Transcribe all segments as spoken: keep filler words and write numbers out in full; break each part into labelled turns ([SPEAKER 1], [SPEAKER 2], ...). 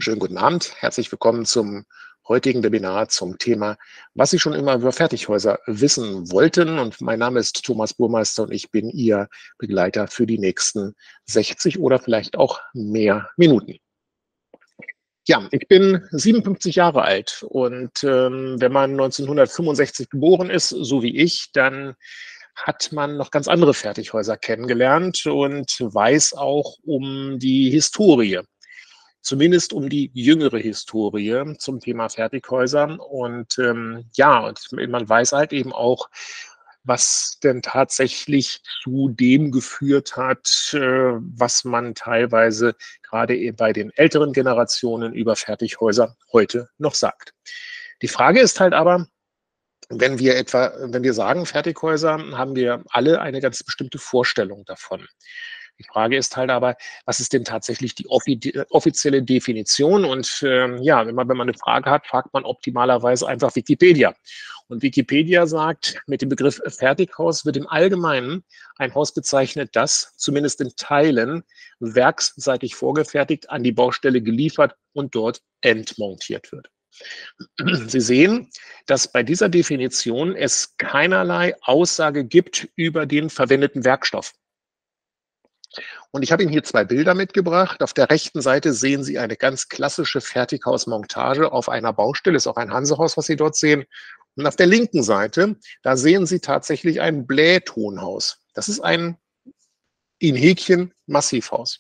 [SPEAKER 1] Schönen guten Abend. Herzlich willkommen zum heutigen Webinar zum Thema, was Sie schon immer über Fertighäuser wissen wollten. Und mein Name ist Thomas Burmeister und ich bin Ihr Begleiter für die nächsten sechzig oder vielleicht auch mehr Minuten. Ja, ich bin siebenundfünfzig Jahre alt und ähm, wenn man neunzehnhundertfünfundsechzig geboren ist, so wie ich, dann hat man noch ganz andere Fertighäuser kennengelernt und weiß auch um die Historie. Zumindest um die jüngere Historie zum Thema Fertighäuser. Und ähm, ja, und man weiß halt eben auch, was denn tatsächlich zu dem geführt hat, äh, was man teilweise gerade eben bei den älteren Generationen über Fertighäuser heute noch sagt. Die Frage ist halt aber, wenn wir etwa, wenn wir sagen Fertighäuser, haben wir alle eine ganz bestimmte Vorstellung davon. Die Frage ist halt aber, was ist denn tatsächlich die offizielle Definition? Und ähm, ja, wenn man, wenn man eine Frage hat, fragt man optimalerweise einfach Wikipedia. Und Wikipedia sagt, mit dem Begriff Fertighaus wird im Allgemeinen ein Haus bezeichnet, das zumindest in Teilen werksseitig vorgefertigt an die Baustelle geliefert und dort entmontiert wird. Sie sehen, dass bei dieser Definition es keinerlei Aussage gibt über den verwendeten Werkstoff. Und ich habe Ihnen hier zwei Bilder mitgebracht. Auf der rechten Seite sehen Sie eine ganz klassische Fertighausmontage auf einer Baustelle. Ist auch ein Hansehaus, was Sie dort sehen. Und auf der linken Seite, da sehen Sie tatsächlich ein Blähtonhaus. Das ist ein in Häkchen Massivhaus.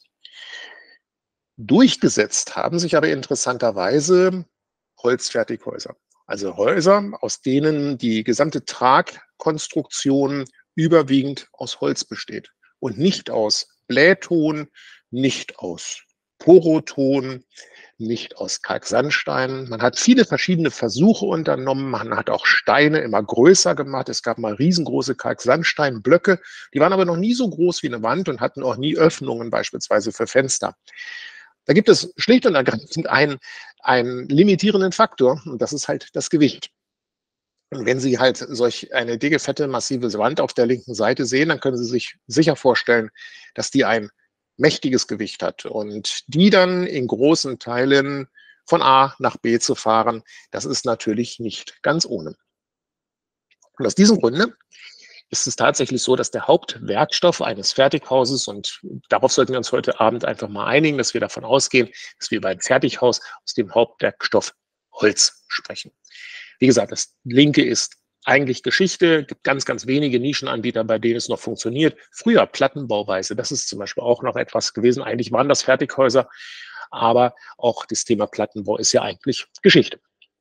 [SPEAKER 1] Durchgesetzt haben sich aber interessanterweise Holzfertighäuser. Also Häuser, aus denen die gesamte Tragkonstruktion überwiegend aus Holz besteht und nicht aus Blähton, nicht aus Poroton, nicht aus Kalksandstein. Man hat viele verschiedene Versuche unternommen. Man hat auch Steine immer größer gemacht. Es gab mal riesengroße Kalksandsteinblöcke. Die waren aber noch nie so groß wie eine Wand und hatten auch nie Öffnungen beispielsweise für Fenster. Da gibt es schlicht und ergreifend einen, einen limitierenden Faktor und das ist halt das Gewicht. Und wenn Sie halt solch eine dicke, fette, massive Wand auf der linken Seite sehen, dann können Sie sich sicher vorstellen, dass die ein mächtiges Gewicht hat. Und die dann in großen Teilen von A nach B zu fahren, das ist natürlich nicht ganz ohne. Und aus diesem Grunde ist es tatsächlich so, dass der Hauptwerkstoff eines Fertighauses, und darauf sollten wir uns heute Abend einfach mal einigen, dass wir davon ausgehen, dass wir beim Fertighaus aus dem Hauptwerkstoff Holz sprechen. Wie gesagt, das linke ist eigentlich Geschichte. Es gibt ganz, ganz wenige Nischenanbieter, bei denen es noch funktioniert. Früher Plattenbauweise, das ist zum Beispiel auch noch etwas gewesen. Eigentlich waren das Fertighäuser, aber auch das Thema Plattenbau ist ja eigentlich Geschichte.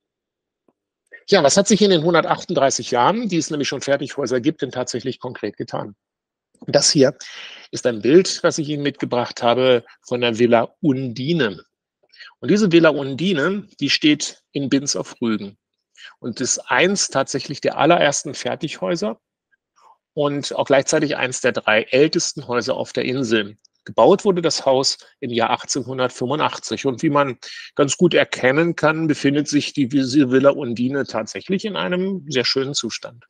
[SPEAKER 1] Ja, was hat sich in den hundertachtunddreißig Jahren, die es nämlich schon Fertighäuser gibt, denn tatsächlich konkret getan? Das hier ist ein Bild, was ich Ihnen mitgebracht habe von der Villa Undine. Und diese Villa Undine, die steht in Binz auf Rügen. Und ist eins tatsächlich der allerersten Fertighäuser und auch gleichzeitig eins der drei ältesten Häuser auf der Insel. Gebaut wurde das Haus im Jahr achtzehnhundertfünfundachtzig. Und wie man ganz gut erkennen kann, befindet sich die Villa Undine tatsächlich in einem sehr schönen Zustand.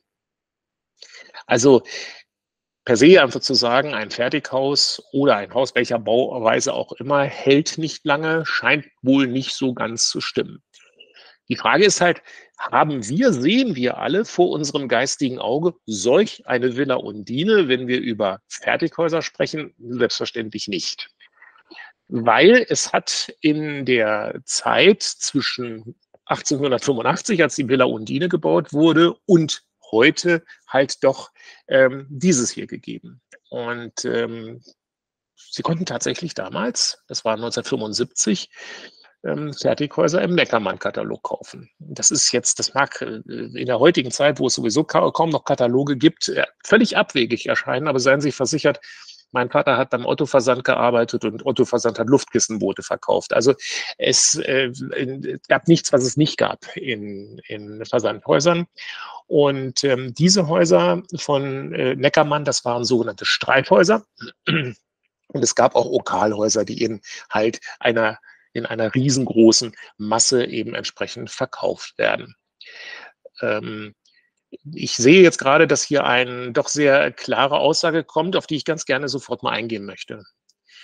[SPEAKER 1] Also per se einfach zu sagen, ein Fertighaus oder ein Haus welcher Bauweise auch immer hält nicht lange, scheint wohl nicht so ganz zu stimmen. Die Frage ist halt, haben wir, sehen wir alle vor unserem geistigen Auge solch eine Villa Undine, wenn wir über Fertighäuser sprechen? Selbstverständlich nicht. Weil es hat in der Zeit zwischen achtzehnhundertfünfundachtzig, als die Villa Undine gebaut wurde, und heute halt doch ähm, dieses hier gegeben. Und ähm, sie konnten tatsächlich damals, das war neunzehnhundertfünfundsiebzig, Fertighäuser im Neckermann-Katalog kaufen. Das ist jetzt, das mag in der heutigen Zeit, wo es sowieso kaum noch Kataloge gibt, völlig abwegig erscheinen, aber seien Sie versichert, mein Vater hat beim Otto-Versand gearbeitet und Otto-Versand hat Luftkissenboote verkauft. Also es äh, gab nichts, was es nicht gab in, in Versandhäusern. Und ähm, diese Häuser von äh, Neckermann, das waren sogenannte Streifhäuser. Und es gab auch Okalhäuser, die in halt einer in einer riesengroßen Masse eben entsprechend verkauft werden. Ähm, ich sehe jetzt gerade, dass hier eine doch sehr klare Aussage kommt, auf die ich ganz gerne sofort mal eingehen möchte.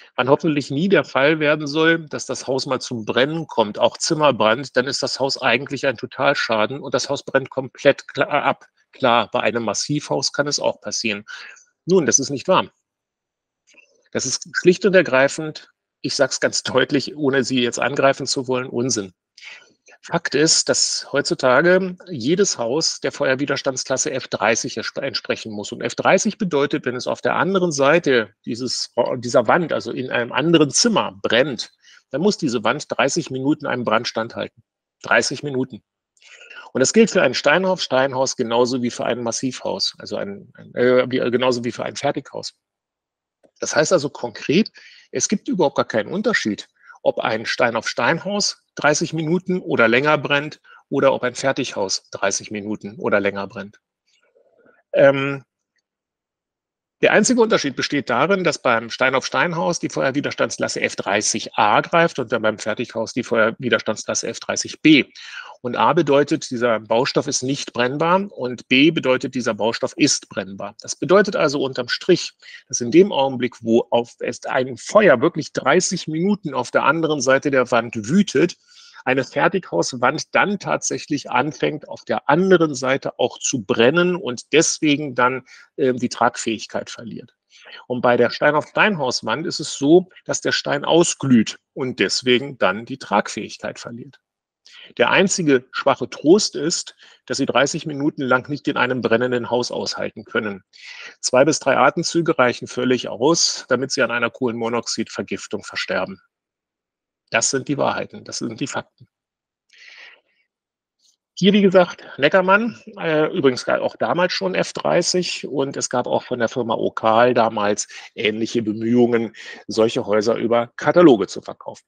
[SPEAKER 1] wann hoffentlich nie der Fall werden soll, dass das Haus mal zum Brennen kommt, auch Zimmerbrand, dann ist das Haus eigentlich ein Totalschaden und das Haus brennt komplett klar ab. Klar, bei einem Massivhaus kann es auch passieren. Nun, das ist nicht wahr. Das ist schlicht und ergreifend, ich sage es ganz deutlich, ohne Sie jetzt angreifen zu wollen, Unsinn. Fakt ist, dass heutzutage jedes Haus der Feuerwiderstandsklasse F dreißig entsprechen muss. Und F dreißig bedeutet, wenn es auf der anderen Seite dieses, dieser Wand, also in einem anderen Zimmer, brennt, dann muss diese Wand dreißig Minuten einem Brand standhalten. dreißig Minuten. Und das gilt für ein Steinhaus, Steinhaus genauso wie für ein Massivhaus, also ein, äh, genauso wie für ein Fertighaus. Das heißt also konkret, es gibt überhaupt gar keinen Unterschied, ob ein Stein-auf-Stein-Haus dreißig Minuten oder länger brennt oder ob ein Fertighaus dreißig Minuten oder länger brennt. Ähm, der einzige Unterschied besteht darin, dass beim Stein-auf-Stein-Haus die Feuerwiderstandsklasse F dreißig A greift und dann beim Fertighaus die Feuerwiderstandsklasse F dreißig B. Und A bedeutet, dieser Baustoff ist nicht brennbar und B bedeutet, dieser Baustoff ist brennbar. Das bedeutet also unterm Strich, dass in dem Augenblick, wo auf es ein Feuer wirklich dreißig Minuten auf der anderen Seite der Wand wütet, eine Fertighauswand dann tatsächlich anfängt, auf der anderen Seite auch zu brennen und deswegen dann äh, die Tragfähigkeit verliert. Und bei der Stein-auf-Stein-Hauswand ist es so, dass der Stein ausglüht und deswegen dann die Tragfähigkeit verliert. Der einzige schwache Trost ist, dass Sie dreißig Minuten lang nicht in einem brennenden Haus aushalten können. Zwei bis drei Atemzüge reichen völlig aus, damit Sie an einer Kohlenmonoxidvergiftung versterben. Das sind die Wahrheiten, das sind die Fakten. Hier, wie gesagt, Neckermann, äh, übrigens auch damals schon F dreißig und es gab auch von der Firma Okal damals ähnliche Bemühungen, solche Häuser über Kataloge zu verkaufen.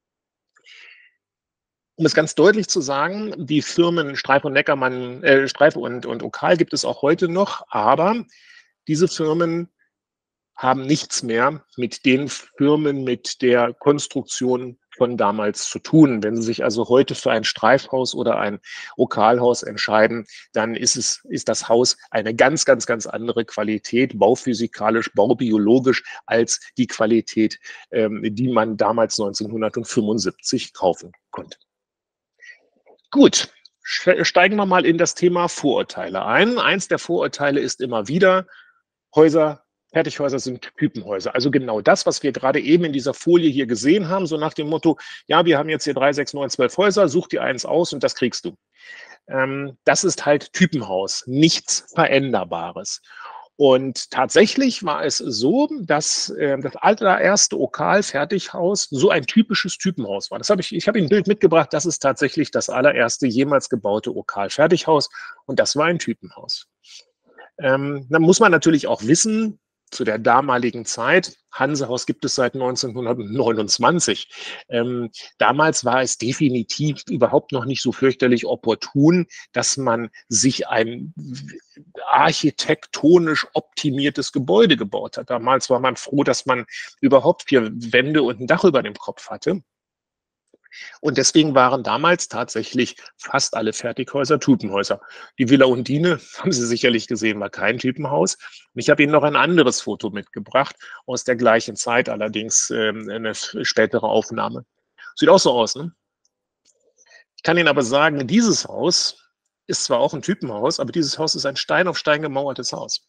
[SPEAKER 1] Um es ganz deutlich zu sagen, die Firmen Streife und Neckermann, äh, Streife und, und Okal gibt es auch heute noch, aber diese Firmen haben nichts mehr mit den Firmen mit der Konstruktion von damals zu tun. Wenn Sie sich also heute für ein Streifhaus oder ein Okalhaus entscheiden, dann ist es, ist das Haus eine ganz, ganz, ganz andere Qualität, bauphysikalisch, baubiologisch, als die Qualität, ähm, die man damals neunzehnhundertfünfundsiebzig kaufen konnte. Gut, steigen wir mal in das Thema Vorurteile ein. Eins der Vorurteile ist immer wieder, Häuser, Fertighäuser sind Typenhäuser. Also genau das, was wir gerade eben in dieser Folie hier gesehen haben, so nach dem Motto, ja, wir haben jetzt hier drei, sechs, neun, zwölf Häuser, such dir eins aus und das kriegst du. Ähm, das ist halt Typenhaus, nichts Veränderbares. Und tatsächlich war es so, dass äh, das allererste Okal-Fertighaus so ein typisches Typenhaus war. Das habe ich, ich habe Ihnen ein Bild mitgebracht, das ist tatsächlich das allererste jemals gebaute Okal-Fertighaus und das war ein Typenhaus. Ähm, dann muss man natürlich auch wissen, zu der damaligen Zeit, Hansehaus gibt es seit neunzehnhundertneunundzwanzig. Ähm, damals war es definitiv überhaupt noch nicht so fürchterlich opportun, dass man sich ein architektonisch optimiertes Gebäude gebaut hat. Damals war man froh, dass man überhaupt vier Wände und ein Dach über dem Kopf hatte. Und deswegen waren damals tatsächlich fast alle Fertighäuser Typenhäuser. Die Villa Undine, haben Sie sicherlich gesehen, war kein Typenhaus. Und ich habe Ihnen noch ein anderes Foto mitgebracht, aus der gleichen Zeit, allerdings ähm, eine spätere Aufnahme. Sieht auch so aus, ne? Ich kann Ihnen aber sagen, dieses Haus ist zwar auch ein Typenhaus, aber dieses Haus ist ein Stein auf Stein gemauertes Haus.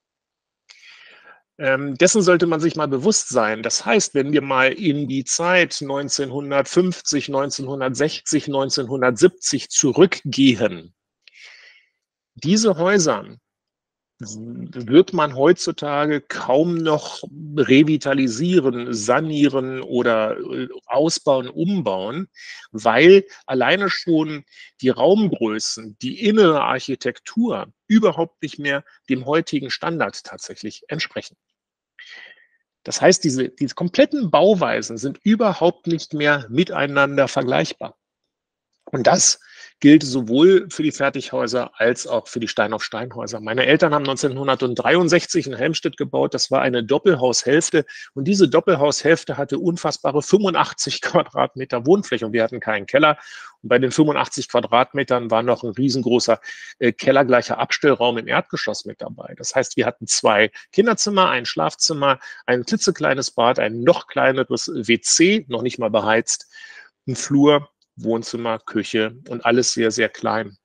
[SPEAKER 1] Ähm, dessen sollte man sich mal bewusst sein. Das heißt, wenn wir mal in die Zeit neunzehnhundertfünfzig, neunzehnhundertsechzig, neunzehnhundertsiebzig zurückgehen, diese Häuser wird man heutzutage kaum noch revitalisieren, sanieren oder ausbauen, umbauen, weil alleine schon die Raumgrößen, die innere Architektur überhaupt nicht mehr dem heutigen Standard tatsächlich entsprechen. Das heißt, diese, diese kompletten Bauweisen sind überhaupt nicht mehr miteinander vergleichbar. Und das gilt sowohl für die Fertighäuser als auch für die Stein-auf-Stein-Häuser. Meine Eltern haben neunzehnhundertdreiundsechzig in Helmstedt gebaut. Das war eine Doppelhaushälfte. Und diese Doppelhaushälfte hatte unfassbare fünfundachtzig Quadratmeter Wohnfläche. Und wir hatten keinen Keller. Und bei den fünfundachtzig Quadratmetern war noch ein riesengroßer äh, kellergleicher Abstellraum im Erdgeschoss mit dabei. Das heißt, wir hatten zwei Kinderzimmer, ein Schlafzimmer, ein klitzekleines Bad, ein noch kleineres W C, noch nicht mal beheizt, ein Flur, Wohnzimmer, Küche und alles sehr, sehr klein.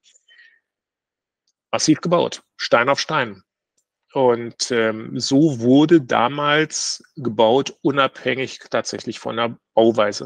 [SPEAKER 1] Massiv gebaut, Stein auf Stein. Und ähm, so wurde damals gebaut, unabhängig tatsächlich von der Bauweise.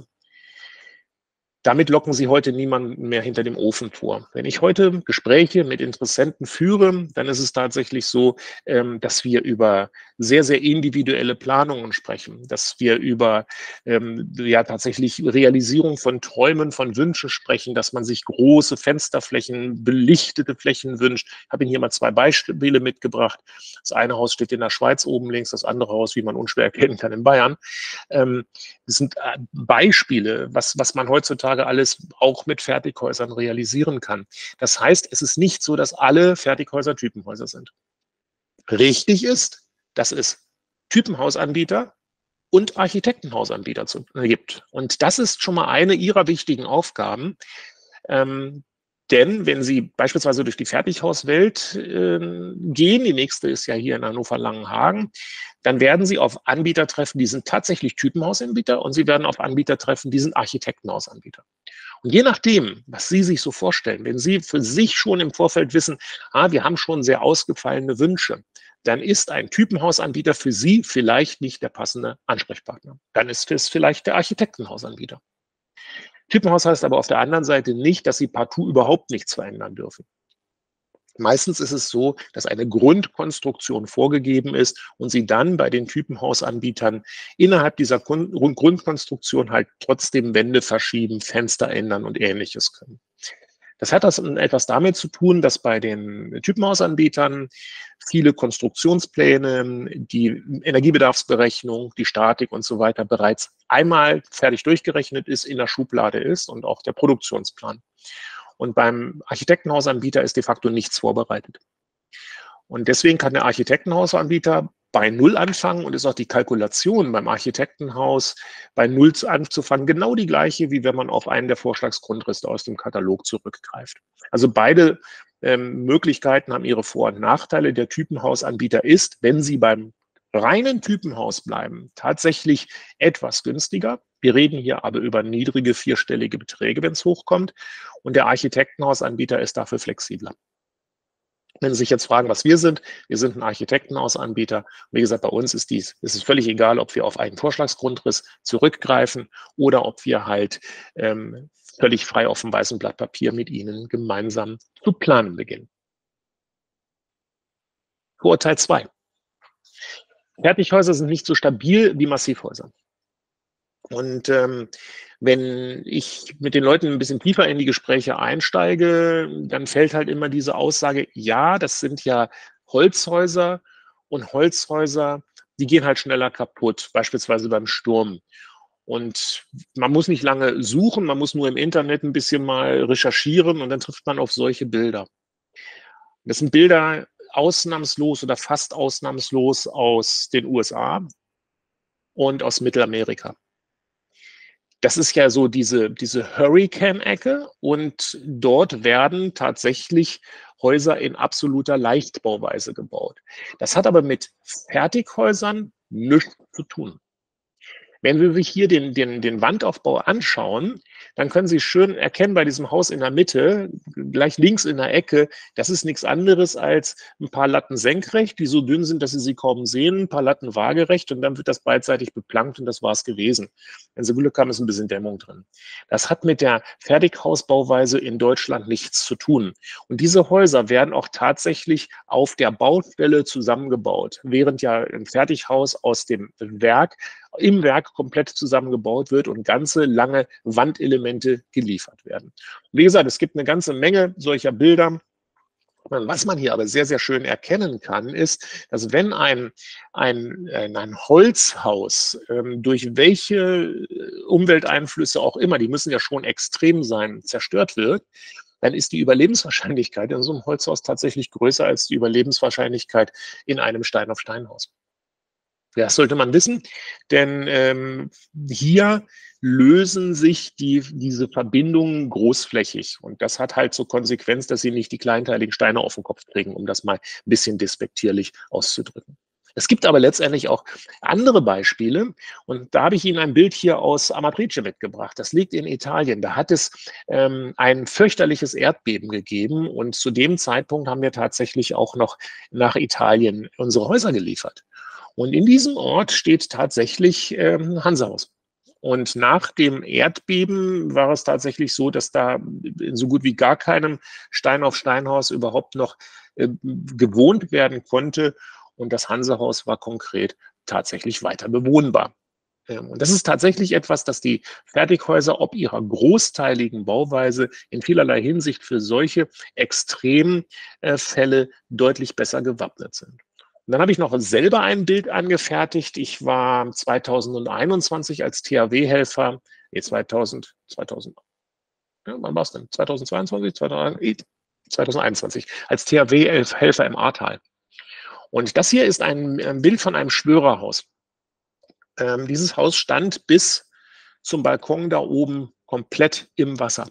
[SPEAKER 1] Damit locken Sie heute niemanden mehr hinter dem Ofen vor. Wenn ich heute Gespräche mit Interessenten führe, dann ist es tatsächlich so, dass wir über sehr, sehr individuelle Planungen sprechen, dass wir über ähm, ja tatsächlich Realisierung von Träumen, von Wünschen sprechen, dass man sich große Fensterflächen, belichtete Flächen wünscht. Ich habe Ihnen hier mal zwei Beispiele mitgebracht. Das eine Haus steht in der Schweiz oben links, das andere Haus, wie man unschwer erkennen kann, in Bayern. Ähm, das sind Beispiele, was, was man heutzutage alles auch mit Fertighäusern realisieren kann. Das heißt, es ist nicht so, dass alle Fertighäuser Typenhäuser sind. Richtig ist, dass es Typenhausanbieter und Architektenhausanbieter gibt. Und das ist schon mal eine ihrer wichtigen Aufgaben. Ähm, Denn wenn Sie beispielsweise durch die Fertighauswelt äh, gehen, die nächste ist ja hier in Hannover-Langenhagen, dann werden Sie auf Anbieter treffen, die sind tatsächlich Typenhausanbieter, und Sie werden auf Anbieter treffen, die sind Architektenhausanbieter. Und je nachdem, was Sie sich so vorstellen, wenn Sie für sich schon im Vorfeld wissen, ah, wir haben schon sehr ausgefallene Wünsche, dann ist ein Typenhausanbieter für Sie vielleicht nicht der passende Ansprechpartner. Dann ist es vielleicht der Architektenhausanbieter. Typenhaus heißt aber auf der anderen Seite nicht, dass Sie partout überhaupt nichts verändern dürfen. Meistens ist es so, dass eine Grundkonstruktion vorgegeben ist und Sie dann bei den Typenhausanbietern innerhalb dieser Grundkonstruktion halt trotzdem Wände verschieben, Fenster ändern und Ähnliches können. Das hat das etwas damit zu tun, dass bei den Typenhausanbietern viele Konstruktionspläne, die Energiebedarfsberechnung, die Statik und so weiter bereits einmal fertig durchgerechnet ist, in der Schublade ist, und auch der Produktionsplan. Und beim Architektenhausanbieter ist de facto nichts vorbereitet. Und deswegen kann der Architektenhausanbieter bei Null anfangen, und ist auch die Kalkulation beim Architektenhaus bei Null anzufangen genau die gleiche, wie wenn man auf einen der Vorschlagsgrundrisse aus dem Katalog zurückgreift. Also beide ähm, Möglichkeiten haben ihre Vor- und Nachteile. Der Typenhausanbieter ist, wenn Sie beim reinen Typenhaus bleiben, tatsächlich etwas günstiger. Wir reden hier aber über niedrige vierstellige Beträge, wenn es hochkommt. Und der Architektenhausanbieter ist dafür flexibler. Wenn Sie sich jetzt fragen, was wir sind, wir sind ein Architektenhausanbieter. Wie gesagt, bei uns ist, dies, ist es völlig egal, ob wir auf einen Vorschlagsgrundriss zurückgreifen oder ob wir halt ähm, völlig frei auf dem weißen Blatt Papier mit Ihnen gemeinsam zu planen beginnen. Vorurteil zwei. Fertighäuser sind nicht so stabil wie Massivhäuser. Und ähm, wenn ich mit den Leuten ein bisschen tiefer in die Gespräche einsteige, dann fällt halt immer diese Aussage, ja, das sind ja Holzhäuser, und Holzhäuser, die gehen halt schneller kaputt, beispielsweise beim Sturm. Und man muss nicht lange suchen, man muss nur im Internet ein bisschen mal recherchieren, und dann trifft man auf solche Bilder. Das sind Bilder ausnahmslos oder fast ausnahmslos aus den U S A und aus Mittelamerika. Das ist ja so diese, diese Hurricane-Ecke, und dort werden tatsächlich Häuser in absoluter Leichtbauweise gebaut. Das hat aber mit Fertighäusern nichts zu tun. Wenn Sie sich hier den, den, den Wandaufbau anschauen, dann können Sie schön erkennen bei diesem Haus in der Mitte, gleich links in der Ecke, das ist nichts anderes als ein paar Latten senkrecht, die so dünn sind, dass Sie sie kaum sehen, ein paar Latten waagerecht, und dann wird das beidseitig beplankt, und das war es gewesen. Wenn Sie Glück haben, ist ein bisschen Dämmung drin. Das hat mit der Fertighausbauweise in Deutschland nichts zu tun. Und diese Häuser werden auch tatsächlich auf der Baustelle zusammengebaut, während ja ein Fertighaus aus dem Werk im Werk komplett zusammengebaut wird und ganze lange Wandelemente geliefert werden. Wie gesagt, es gibt eine ganze Menge solcher Bilder. Was man hier aber sehr, sehr schön erkennen kann, ist, dass wenn ein, ein, ein Holzhaus ähm, durch welche Umwelteinflüsse auch immer, die müssen ja schon extrem sein, zerstört wird, dann ist die Überlebenswahrscheinlichkeit in so einem Holzhaus tatsächlich größer als die Überlebenswahrscheinlichkeit in einem Stein-auf-Stein-Haus. Das sollte man wissen, denn ähm, hier lösen sich die, diese Verbindungen großflächig. Und das hat halt zur Konsequenz, dass sie nicht die kleinteiligen Steine auf den Kopf kriegen, um das mal ein bisschen despektierlich auszudrücken. Es gibt aber letztendlich auch andere Beispiele. Und da habe ich Ihnen ein Bild hier aus Amatrice mitgebracht. Das liegt in Italien. Da hat es ähm, ein fürchterliches Erdbeben gegeben. Und zu dem Zeitpunkt haben wir tatsächlich auch noch nach Italien unsere Häuser geliefert. Und in diesem Ort steht tatsächlich ähm, Hansehaus. Und nach dem Erdbeben war es tatsächlich so, dass da in so gut wie gar keinem Stein-auf-Stein-Haus überhaupt noch äh, gewohnt werden konnte. Und das Hansehaus war konkret tatsächlich weiter bewohnbar. Ähm, und das ist tatsächlich etwas, dass die Fertighäuser ob ihrer großteiligen Bauweise in vielerlei Hinsicht für solche Extremfälle deutlich besser gewappnet sind. Und dann habe ich noch selber ein Bild angefertigt. Ich war zweitausendeinundzwanzig als T H W-Helfer, nee, zweitausend, zweitausend, ja, wann war es denn? zweitausendzweiundzwanzig, zweitausendeinundzwanzig, als T H W-Helfer im Ahrtal. Und das hier ist ein, ein Bild von einem Schwörerhaus. Ähm, dieses Haus stand bis zum Balkon da oben komplett im Wasser.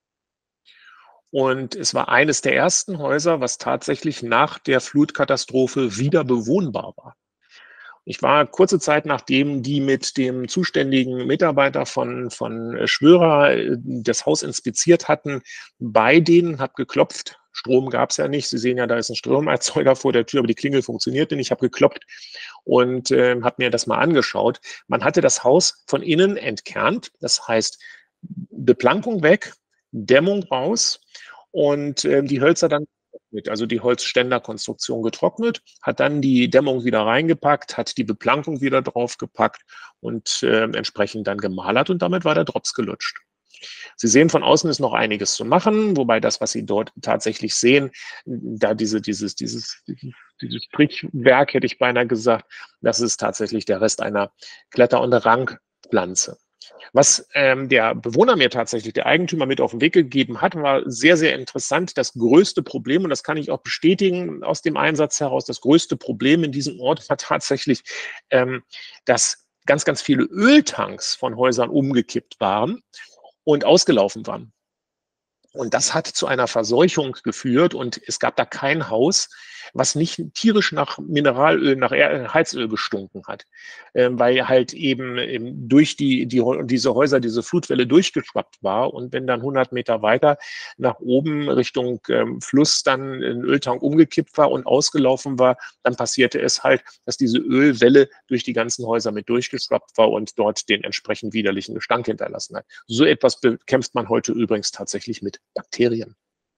[SPEAKER 1] Und es war eines der ersten Häuser, was tatsächlich nach der Flutkatastrophe wieder bewohnbar war. Ich war kurze Zeit, nachdem die mit dem zuständigen Mitarbeiter von, von Schwörer das Haus inspiziert hatten, bei denen, habe geklopft. Strom gab es ja nicht. Sie sehen ja, da ist ein Stromerzeuger vor der Tür, aber die Klingel funktionierte nicht. Ich habe geklopft und äh, habe mir das mal angeschaut. Man hatte das Haus von innen entkernt. Das heißt, Beplankung weg, Dämmung raus und äh, die Hölzer dann getrocknet, also die Holzständerkonstruktion getrocknet, hat dann die Dämmung wieder reingepackt, hat die Beplankung wieder draufgepackt und äh, entsprechend dann gemalert und damit war der Drops gelutscht. Sie sehen, von außen ist noch einiges zu machen, wobei das, was Sie dort tatsächlich sehen, da diese, dieses, dieses, dieses Strichwerk, hätte ich beinahe gesagt, das ist tatsächlich der Rest einer Kletter- und Rankpflanze. Was ähm, der Bewohner mir tatsächlich, der Eigentümer, mit auf den Weg gegeben hat, war sehr, sehr interessant. Das größte Problem, und das kann ich auch bestätigen aus dem Einsatz heraus, das größte Problem in diesem Ort war tatsächlich, ähm, dass ganz, ganz viele Öltanks von Häusern umgekippt waren und ausgelaufen waren. Und das hat zu einer Verseuchung geführt und es gab da kein Haus, was nicht tierisch nach Mineralöl, nach Heizöl gestunken hat, ähm, weil halt eben, eben durch die, die, diese Häuser, diese Flutwelle durchgeschwappt war und wenn dann hundert Meter weiter nach oben Richtung ähm, Fluss dann ein Öltank umgekippt war und ausgelaufen war, dann passierte es halt, dass diese Ölwelle durch die ganzen Häuser mit durchgeschwappt war und dort den entsprechend widerlichen Gestank hinterlassen hat. So etwas bekämpft man heute übrigens tatsächlich mit Bakterien.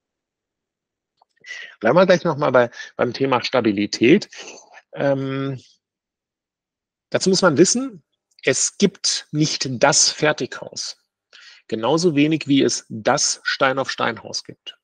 [SPEAKER 1] Bleiben wir gleich nochmal bei, beim Thema Stabilität. Ähm, dazu muss man wissen, es gibt nicht das Fertighaus. Genauso wenig wie es das Stein-auf-Stein-Haus gibt.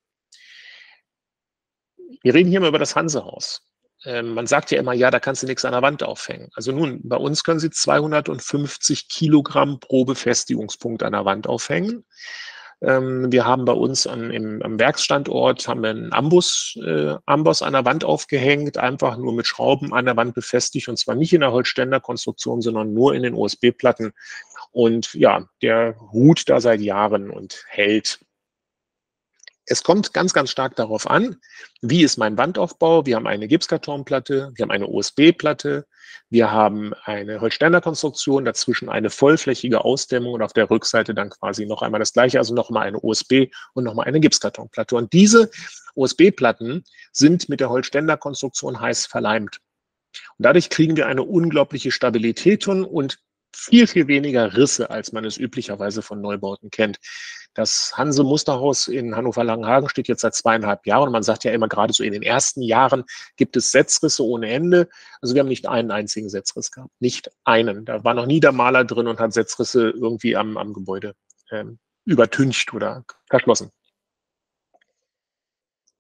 [SPEAKER 1] Wir reden hier mal über das Hansehaus. Ähm, man sagt ja immer, ja, da kannst du nichts an der Wand aufhängen. Also nun, bei uns können Sie zweihundertfünfzig Kilogramm pro Befestigungspunkt an der Wand aufhängen. Wir haben bei uns an, im, am Werksstandort haben wir einen Amboss, äh, Amboss an der Wand aufgehängt, einfach nur mit Schrauben an der Wand befestigt und zwar nicht in der Holzständerkonstruktion, sondern nur in den O S B-Platten. Und ja, der ruht da seit Jahren und hält. Es kommt ganz, ganz stark darauf an, wie ist mein Wandaufbau. Wir haben eine Gipskartonplatte, wir haben eine O S B-Platte, wir haben eine Holzständerkonstruktion, dazwischen eine vollflächige Ausdämmung und auf der Rückseite dann quasi noch einmal das gleiche, also nochmal eine O S B und nochmal eine Gipskartonplatte. Und diese O S B-Platten sind mit der Holzständerkonstruktion heiß verleimt. Und dadurch kriegen wir eine unglaubliche Stabilität und viel, viel weniger Risse, als man es üblicherweise von Neubauten kennt. Das Hanse-Musterhaus in Hannover-Langenhagen steht jetzt seit zweieinhalb Jahren und man sagt ja immer, gerade so in den ersten Jahren gibt es Setzrisse ohne Ende. Also wir haben nicht einen einzigen Setzriss gehabt, nicht einen. Da war noch nie der Maler drin und hat Setzrisse irgendwie am, am Gebäude ähm, übertüncht oder verschlossen.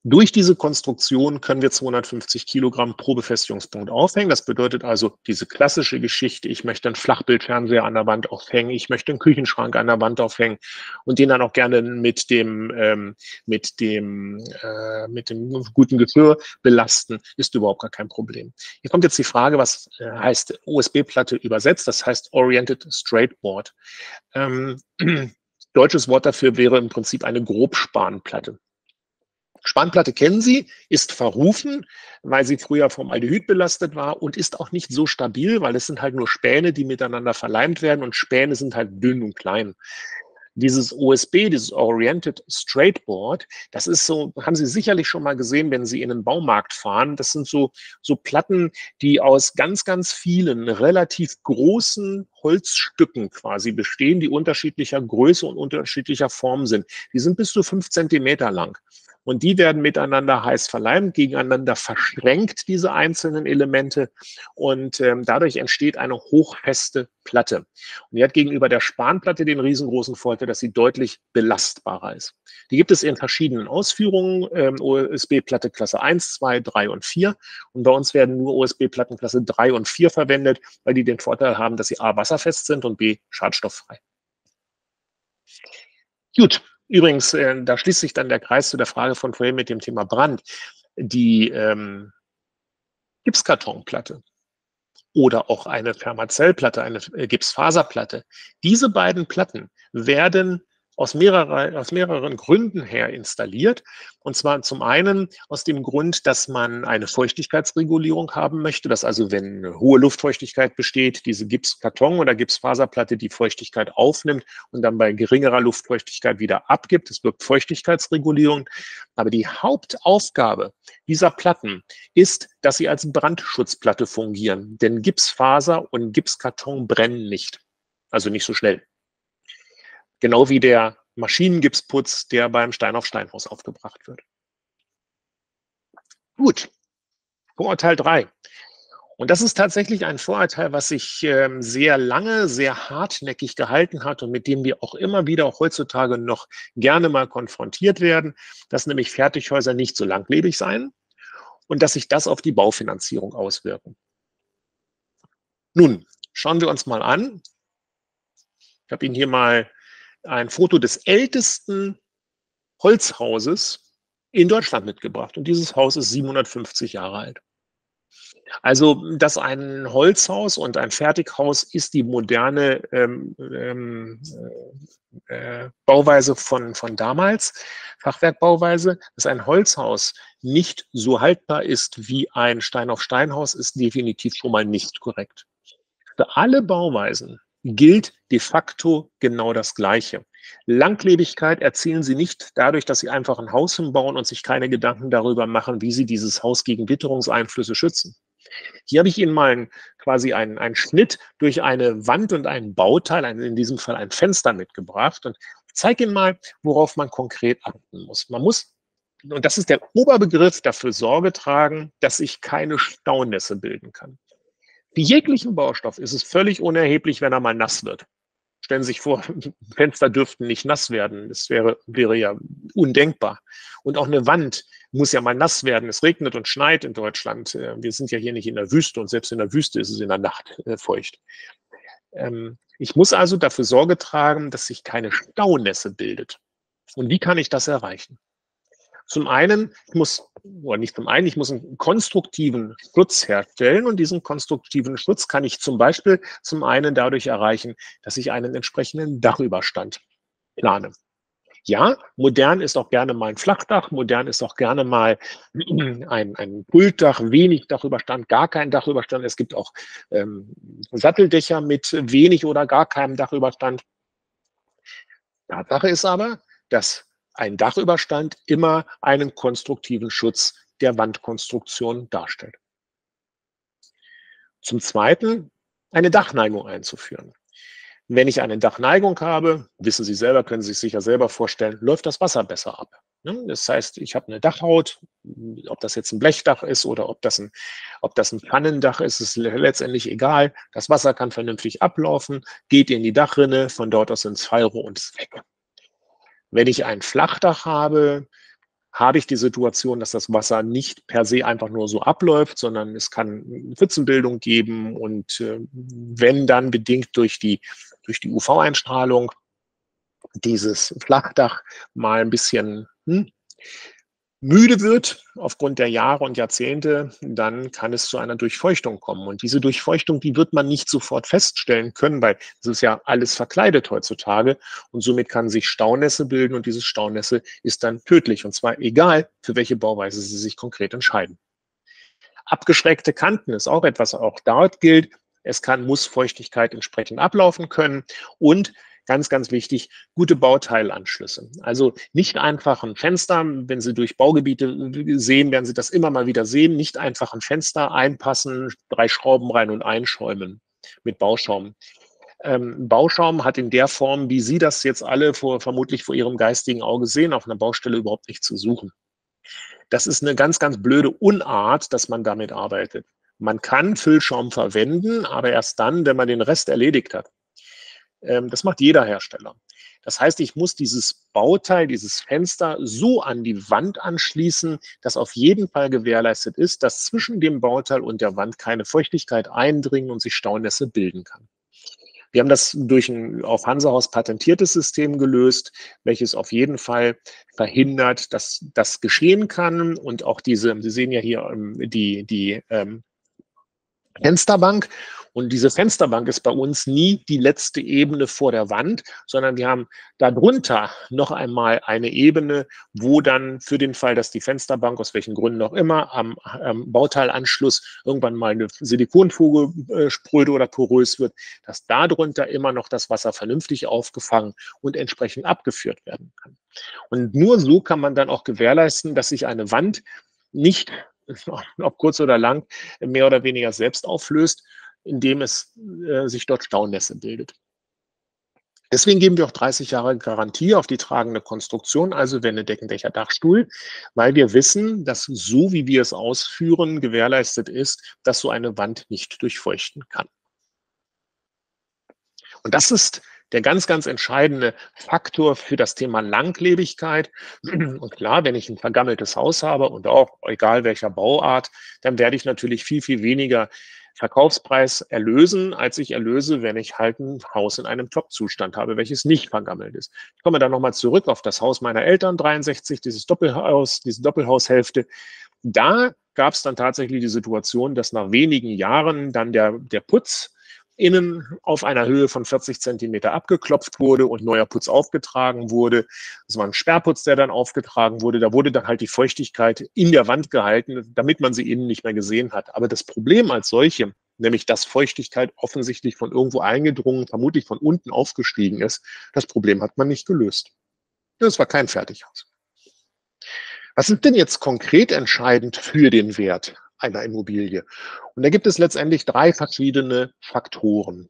[SPEAKER 1] Durch diese Konstruktion können wir zweihundertfünfzig Kilogramm pro Befestigungspunkt aufhängen. Das bedeutet also diese klassische Geschichte, ich möchte einen Flachbildfernseher an der Wand aufhängen, ich möchte einen Küchenschrank an der Wand aufhängen und den dann auch gerne mit dem, ähm, mit dem, äh, mit dem guten Geschirr belasten, ist überhaupt gar kein Problem. Hier kommt jetzt die Frage, was äh, heißt O S B-Platte übersetzt? Das heißt Oriented Straight Board. Ähm, deutsches Wort dafür wäre im Prinzip eine Grobspanplatte. Spanplatte kennen Sie, ist verrufen, weil sie früher vom Aldehyd belastet war und ist auch nicht so stabil, weil es sind halt nur Späne, die miteinander verleimt werden und Späne sind halt dünn und klein. Dieses O S B, dieses Oriented Straight Board, das ist so, haben Sie sicherlich schon mal gesehen, wenn Sie in den Baumarkt fahren. Das sind so, so Platten, die aus ganz, ganz vielen relativ großen Holzstücken quasi bestehen, die unterschiedlicher Größe und unterschiedlicher Form sind. Die sind bis zu fünf Zentimeter lang. Und die werden miteinander heiß verleimt, gegeneinander verschränkt, diese einzelnen Elemente. Und ähm, dadurch entsteht eine hochfeste Platte. Und die hat gegenüber der Spanplatte den riesengroßen Vorteil, dass sie deutlich belastbarer ist. Die gibt es in verschiedenen Ausführungen, ähm, O S B-Platte Klasse eins, zwei, drei und vier. Und bei uns werden nur O S B-Platten Klasse drei und vier verwendet, weil die den Vorteil haben, dass sie a. wasserfest sind und b. schadstofffrei. Gut. Übrigens, äh, da schließt sich dann der Kreis zu der Frage von vorhin mit dem Thema Brand. Die ähm, Gipskartonplatte oder auch eine Fermazellplatte, eine äh, Gipsfaserplatte. Diese beiden Platten werden aus, mehrerer, aus mehreren Gründen her installiert. Und zwar zum einen aus dem Grund, dass man eine Feuchtigkeitsregulierung haben möchte, dass also, wenn eine hohe Luftfeuchtigkeit besteht, diese Gipskarton- oder Gipsfaserplatte die Feuchtigkeit aufnimmt und dann bei geringerer Luftfeuchtigkeit wieder abgibt. Das wirkt Feuchtigkeitsregulierung. Aber die Hauptaufgabe dieser Platten ist, dass sie als Brandschutzplatte fungieren. Denn Gipsfaser und Gipskarton brennen nicht. Also nicht so schnell. Genau wie der Maschinengipsputz, der beim Stein-auf-Stein-Haus aufgebracht wird. Gut, Vorurteil drei. Und das ist tatsächlich ein Vorurteil, was sich ähm, sehr lange, sehr hartnäckig gehalten hat und mit dem wir auch immer wieder auch heutzutage noch gerne mal konfrontiert werden, dass nämlich Fertighäuser nicht so langlebig seien und dass sich das auf die Baufinanzierung auswirken. Nun, schauen wir uns mal an. Ich habe Ihnen hier mal ein Foto des ältesten Holzhauses in Deutschland mitgebracht. Und dieses Haus ist siebenhundertfünfzig Jahre alt. Also, dass ein Holzhaus und ein Fertighaus ist die moderne ähm, ähm, äh, Bauweise von, von damals, Fachwerkbauweise. Dass ein Holzhaus nicht so haltbar ist wie ein Stein-auf-Stein-Haus, ist definitiv schon mal nicht korrekt. Für alle Bauweisen gilt de facto genau das Gleiche. Langlebigkeit erzielen Sie nicht dadurch, dass Sie einfach ein Haus hinbauen und sich keine Gedanken darüber machen, wie Sie dieses Haus gegen Witterungseinflüsse schützen. Hier habe ich Ihnen mal ein, quasi einen, einen Schnitt durch eine Wand und einen Bauteil, ein, in diesem Fall ein Fenster, mitgebracht. Und ich zeige Ihnen mal, worauf man konkret achten muss. Man muss, und das ist der Oberbegriff, dafür Sorge tragen, dass sich keine Staunässe bilden kann. Für jeglichen Baustoff ist es völlig unerheblich, wenn er mal nass wird. Stellen Sie sich vor, Fenster dürften nicht nass werden. Das wäre, wäre ja undenkbar. Und auch eine Wand muss ja mal nass werden. Es regnet und schneit in Deutschland. Wir sind ja hier nicht in der Wüste und selbst in der Wüste ist es in der Nacht äh, feucht. Ähm, ich muss also dafür Sorge tragen, dass sich keine Staunässe bildet. Und wie kann ich das erreichen? Zum einen, ich muss, oder nicht zum einen, ich muss einen konstruktiven Schutz herstellen und diesen konstruktiven Schutz kann ich zum Beispiel zum einen dadurch erreichen, dass ich einen entsprechenden Dachüberstand plane. Ja, modern ist auch gerne mal ein Flachdach, modern ist auch gerne mal ein, ein Pultdach, wenig Dachüberstand, gar kein Dachüberstand. Es gibt auch ähm, Satteldächer mit wenig oder gar keinem Dachüberstand. Tatsache ist aber, dass ein Dachüberstand immer einen konstruktiven Schutz der Wandkonstruktion darstellt. Zum Zweiten, eine Dachneigung einzuführen. Wenn ich eine Dachneigung habe, wissen Sie selber, können Sie sich sicher selber vorstellen, läuft das Wasser besser ab. Das heißt, ich habe eine Dachhaut, ob das jetzt ein Blechdach ist oder ob das ein, ob das ein Pfannendach ist, ist letztendlich egal. Das Wasser kann vernünftig ablaufen, geht in die Dachrinne, von dort aus ins Fallrohr und ist weg. Wenn ich ein Flachdach habe, habe ich die Situation, dass das Wasser nicht per se einfach nur so abläuft, sondern es kann Pfützenbildung geben und äh, wenn dann bedingt durch die, durch die U V-Einstrahlung dieses Flachdach mal ein bisschen hm, müde wird aufgrund der Jahre und Jahrzehnte, dann kann es zu einer Durchfeuchtung kommen. Und diese Durchfeuchtung, die wird man nicht sofort feststellen können, weil es ist ja alles verkleidet heutzutage und somit kann sich Staunässe bilden und dieses Staunässe ist dann tödlich und zwar egal, für welche Bauweise Sie sich konkret entscheiden. Abgeschrägte Kanten ist auch etwas, auch dort gilt, es kann, muss Feuchtigkeit entsprechend ablaufen können und ganz, ganz wichtig, gute Bauteilanschlüsse. Also nicht einfach ein Fenster, wenn Sie durch Baugebiete sehen, werden Sie das immer mal wieder sehen, nicht einfach ein Fenster einpassen, drei Schrauben rein und einschäumen mit Bauschaum. Ähm, Bauschaum hat in der Form, wie Sie das jetzt alle vor, vermutlich vor Ihrem geistigen Auge sehen, auf einer Baustelle überhaupt nicht zu suchen. Das ist eine ganz, ganz blöde Unart, dass man damit arbeitet. Man kann Füllschaum verwenden, aber erst dann, wenn man den Rest erledigt hat. Das macht jeder Hersteller. Das heißt, ich muss dieses Bauteil, dieses Fenster so an die Wand anschließen, dass auf jeden Fall gewährleistet ist, dass zwischen dem Bauteil und der Wand keine Feuchtigkeit eindringen und sich Staunässe bilden kann. Wir haben das durch ein auf Hansa-Haus patentiertes System gelöst, welches auf jeden Fall verhindert, dass das geschehen kann. Und auch diese, Sie sehen ja hier die, die ähm, Fensterbank. Und diese Fensterbank ist bei uns nie die letzte Ebene vor der Wand, sondern wir haben darunter noch einmal eine Ebene, wo dann für den Fall, dass die Fensterbank aus welchen Gründen auch immer am, am Bauteilanschluss irgendwann mal eine Silikonfuge äh, spröde oder porös wird, dass darunter immer noch das Wasser vernünftig aufgefangen und entsprechend abgeführt werden kann. Und nur so kann man dann auch gewährleisten, dass sich eine Wand nicht, ob kurz oder lang, mehr oder weniger selbst auflöst, indem es äh, sich dort Staunässe bildet. Deswegen geben wir auch dreißig Jahre Garantie auf die tragende Konstruktion, also Wände, Decken, Dächer, Dachstuhl, weil wir wissen, dass so wie wir es ausführen, gewährleistet ist, dass so eine Wand nicht durchfeuchten kann. Und das ist der ganz, ganz entscheidende Faktor für das Thema Langlebigkeit. Und klar, wenn ich ein vergammeltes Haus habe und auch egal welcher Bauart, dann werde ich natürlich viel, viel weniger Verkaufspreis erlösen, als ich erlöse, wenn ich halt ein Haus in einem Top-Zustand habe, welches nicht vergammelt ist. Ich komme dann nochmal zurück auf das Haus meiner Eltern, dreiundsechzig, dieses Doppelhaus, diese Doppelhaushälfte. Da gab es dann tatsächlich die Situation, dass nach wenigen Jahren dann der, der Putz innen auf einer Höhe von vierzig Zentimeter abgeklopft wurde und neuer Putz aufgetragen wurde. Das war ein Sperrputz, der dann aufgetragen wurde. Da wurde dann halt die Feuchtigkeit in der Wand gehalten, damit man sie innen nicht mehr gesehen hat. Aber das Problem als solche, nämlich dass Feuchtigkeit offensichtlich von irgendwo eingedrungen, vermutlich von unten aufgestiegen ist, das Problem hat man nicht gelöst. Das war kein Fertighaus. Was ist denn jetzt konkret entscheidend für den Wert einer Immobilie? Und da gibt es letztendlich drei verschiedene Faktoren.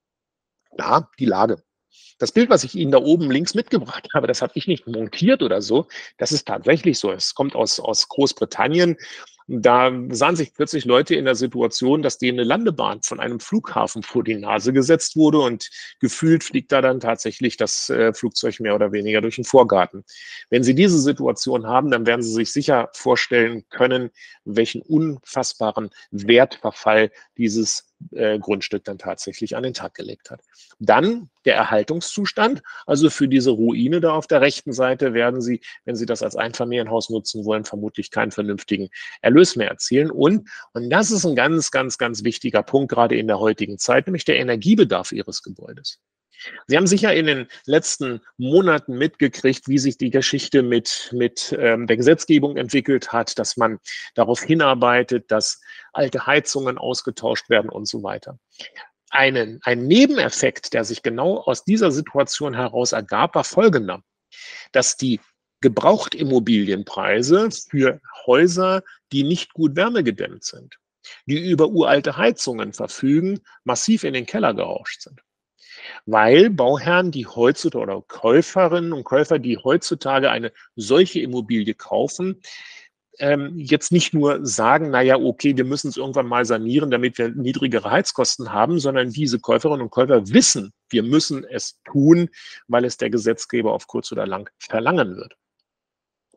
[SPEAKER 1] Ja, die Lage. Das Bild, was ich Ihnen da oben links mitgebracht habe, das habe ich nicht montiert oder so. Das ist tatsächlich so. Es kommt aus, aus Großbritannien. Da sahen sich plötzlich Leute in der Situation, dass denen eine Landebahn von einem Flughafen vor die Nase gesetzt wurde und gefühlt fliegt da dann tatsächlich das äh, Flugzeug mehr oder weniger durch den Vorgarten. Wenn Sie diese Situation haben, dann werden Sie sich sicher vorstellen können, welchen unfassbaren Wertverfall dieses äh, Grundstück dann tatsächlich an den Tag gelegt hat. Dann der Erhaltungszustand, also für diese Ruine da auf der rechten Seite werden Sie, wenn Sie das als Einfamilienhaus nutzen wollen, vermutlich keinen vernünftigen Erlös mehr erzielen. Und, und das ist ein ganz, ganz, ganz wichtiger Punkt, gerade in der heutigen Zeit, nämlich der Energiebedarf Ihres Gebäudes. Sie haben sicher in den letzten Monaten mitgekriegt, wie sich die Geschichte mit, mit ähm, der Gesetzgebung entwickelt hat, dass man darauf hinarbeitet, dass alte Heizungen ausgetauscht werden und so weiter. Einen, ein Nebeneffekt, der sich genau aus dieser Situation heraus ergab, war folgender, dass die Gebrauchtimmobilienpreise für Häuser, die nicht gut wärmegedämmt sind, die über uralte Heizungen verfügen, massiv in den Keller gerauscht sind. Weil Bauherren, die heutzutage oder Käuferinnen und Käufer, die heutzutage eine solche Immobilie kaufen, ähm, jetzt nicht nur sagen, naja, okay, wir müssen es irgendwann mal sanieren, damit wir niedrigere Heizkosten haben, sondern diese Käuferinnen und Käufer wissen, wir müssen es tun, weil es der Gesetzgeber auf kurz oder lang verlangen wird.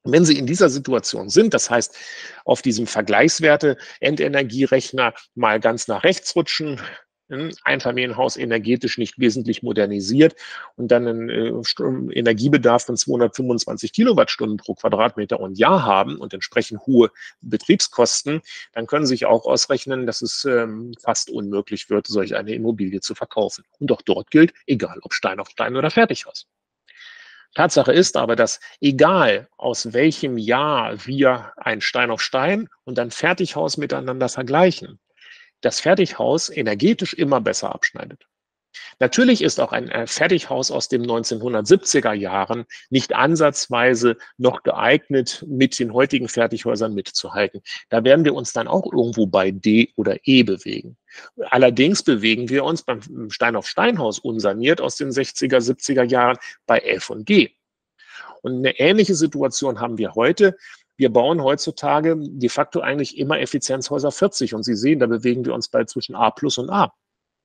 [SPEAKER 1] Und wenn Sie in dieser Situation sind, das heißt, auf diesem Vergleichswerte-Endenergierechner mal ganz nach rechts rutschen, ein Einfamilienhaus energetisch nicht wesentlich modernisiert und dann einen äh, Energiebedarf von zweihundertfünfundzwanzig Kilowattstunden pro Quadratmeter und Jahr haben und entsprechend hohe Betriebskosten, dann können Sie sich auch ausrechnen, dass es ähm, fast unmöglich wird, solch eine Immobilie zu verkaufen. Und auch dort gilt, egal ob Stein auf Stein oder Fertighaus. Tatsache ist aber, dass egal aus welchem Jahr wir ein Stein auf Stein und ein Fertighaus miteinander vergleichen, das Fertighaus energetisch immer besser abschneidet. Natürlich ist auch ein Fertighaus aus den neunzehnhundertsiebziger Jahren nicht ansatzweise noch geeignet, mit den heutigen Fertighäusern mitzuhalten. Da werden wir uns dann auch irgendwo bei D oder E bewegen. Allerdings bewegen wir uns beim Stein-auf-Stein-Haus unsaniert aus den sechziger, siebziger Jahren bei F und G. Und eine ähnliche Situation haben wir heute. Wir bauen heutzutage de facto eigentlich immer Effizienzhäuser vierzig und Sie sehen, da bewegen wir uns bei zwischen A plus und A.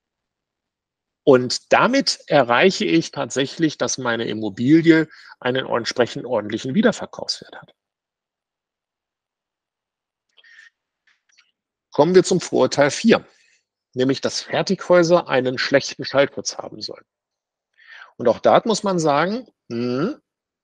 [SPEAKER 1] Und damit erreiche ich tatsächlich, dass meine Immobilie einen entsprechend ordentlichen Wiederverkaufswert hat. Kommen wir zum Vorurteil vier, nämlich dass Fertighäuser einen schlechten Schallschutz haben sollen. Und auch da muss man sagen, hm,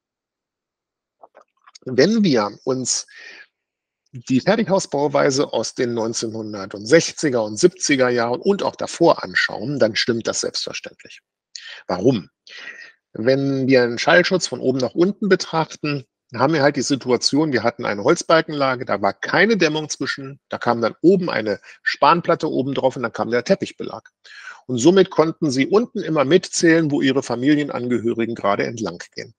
[SPEAKER 1] wenn wir uns die Fertighausbauweise aus den neunzehnhundertsechziger und siebziger Jahren und auch davor anschauen, dann stimmt das selbstverständlich. Warum? Wenn wir einen Schallschutz von oben nach unten betrachten, haben wir halt die Situation, wir hatten eine Holzbalkenlage, da war keine Dämmung zwischen, da kam dann oben eine Spanplatte oben drauf und dann kam der Teppichbelag. Und somit konnten Sie unten immer mitzählen, wo Ihre Familienangehörigen gerade entlang gehen.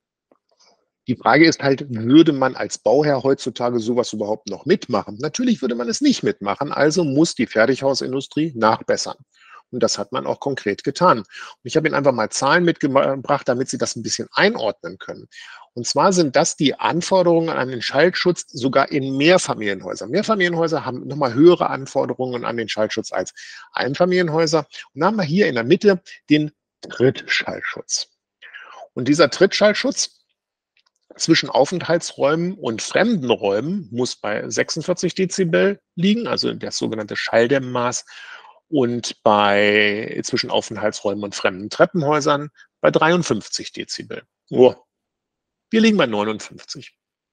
[SPEAKER 1] Die Frage ist halt, würde man als Bauherr heutzutage sowas überhaupt noch mitmachen? Natürlich würde man es nicht mitmachen, also muss die Fertighausindustrie nachbessern. Und das hat man auch konkret getan. Und ich habe Ihnen einfach mal Zahlen mitgebracht, damit Sie das ein bisschen einordnen können. Und zwar sind das die Anforderungen an den Schallschutz sogar in Mehrfamilienhäusern. Mehrfamilienhäuser haben nochmal höhere Anforderungen an den Schallschutz als Einfamilienhäuser. Und dann haben wir hier in der Mitte den Trittschallschutz. Und dieser Trittschallschutz zwischen Aufenthaltsräumen und fremden Räumen muss bei sechsundvierzig Dezibel liegen, also das sogenannte Schalldämmmaß, und bei zwischen Aufenthaltsräumen und fremden Treppenhäusern bei dreiundfünfzig Dezibel. Oh, wir liegen bei neunundfünfzig.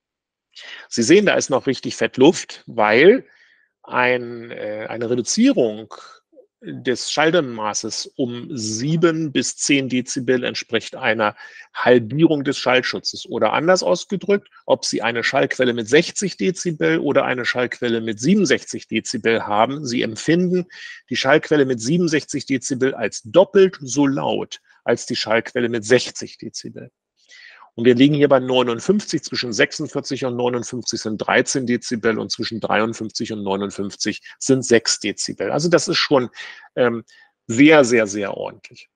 [SPEAKER 1] Sie sehen, da ist noch richtig fett Luft, weil ein, äh, eine Reduzierung des Schalldämmmaßes um sieben bis zehn Dezibel entspricht einer Halbierung des Schallschutzes. Oder anders ausgedrückt, ob Sie eine Schallquelle mit sechzig Dezibel oder eine Schallquelle mit siebenundsechzig Dezibel haben, Sie empfinden die Schallquelle mit siebenundsechzig Dezibel als doppelt so laut als die Schallquelle mit sechzig Dezibel. Und wir liegen hier bei neunundfünfzig, zwischen sechsundvierzig und neunundfünfzig sind dreizehn Dezibel und zwischen dreiundfünfzig und neunundfünfzig sind sechs Dezibel. Also das ist schon ähm, sehr, sehr, sehr ordentlich.